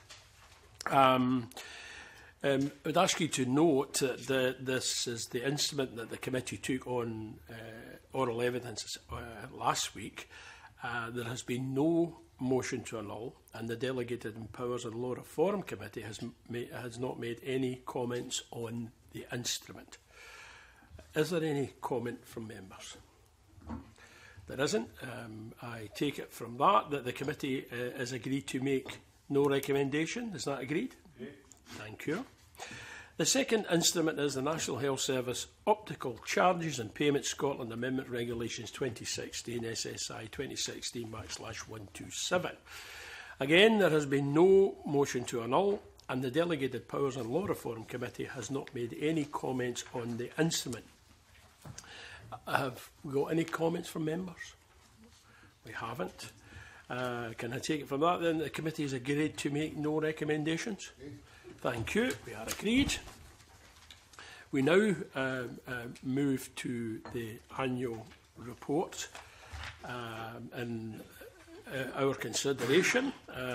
I would ask you to note that this is the instrument that the committee took on oral evidence last week. There has been no motion to annul, and the Delegated and Powers and Law Reform Committee has not made any comments on the instrument. Is there any comment from members? There isn't. I take it from that the committee has agreed to make no recommendation. Is that agreed? Okay. Thank you. The second instrument is the National Health Service Optical Charges and Payments Scotland Amendment Regulations 2016 SSI 2016/127. Again, there has been no motion to annul, and the Delegated Powers and Law Reform Committee has not made any comments on the instrument. Have we got any comments from members? We haven't. Can I take it from that then? The committee has agreed to make no recommendations? Thank you. We are agreed. We now move to the annual report and our consideration.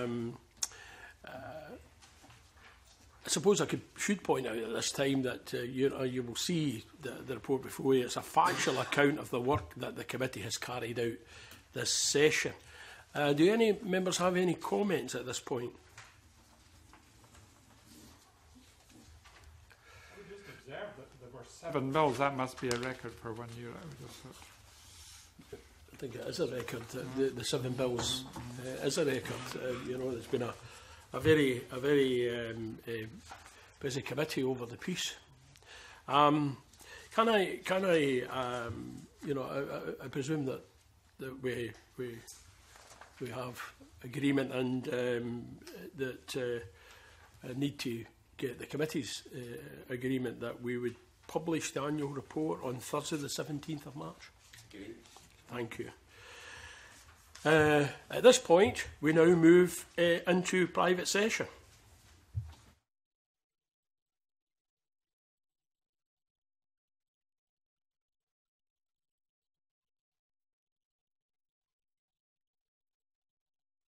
I suppose I should point out at this time that you will see the report before you. It's a factual account of the work that the committee has carried out this session. Do any members have any comments at this point? I would just observe that there were 7 bills. That must be a record for 1 year. I think it is a record. The 7 bills is a record. There's been a very busy committee over the piece. I presume that we have agreement and that I need to get the committee's agreement that we would publish the annual report on Thursday the 17th of March. Okay. Thank you. At this point, we now move into private session.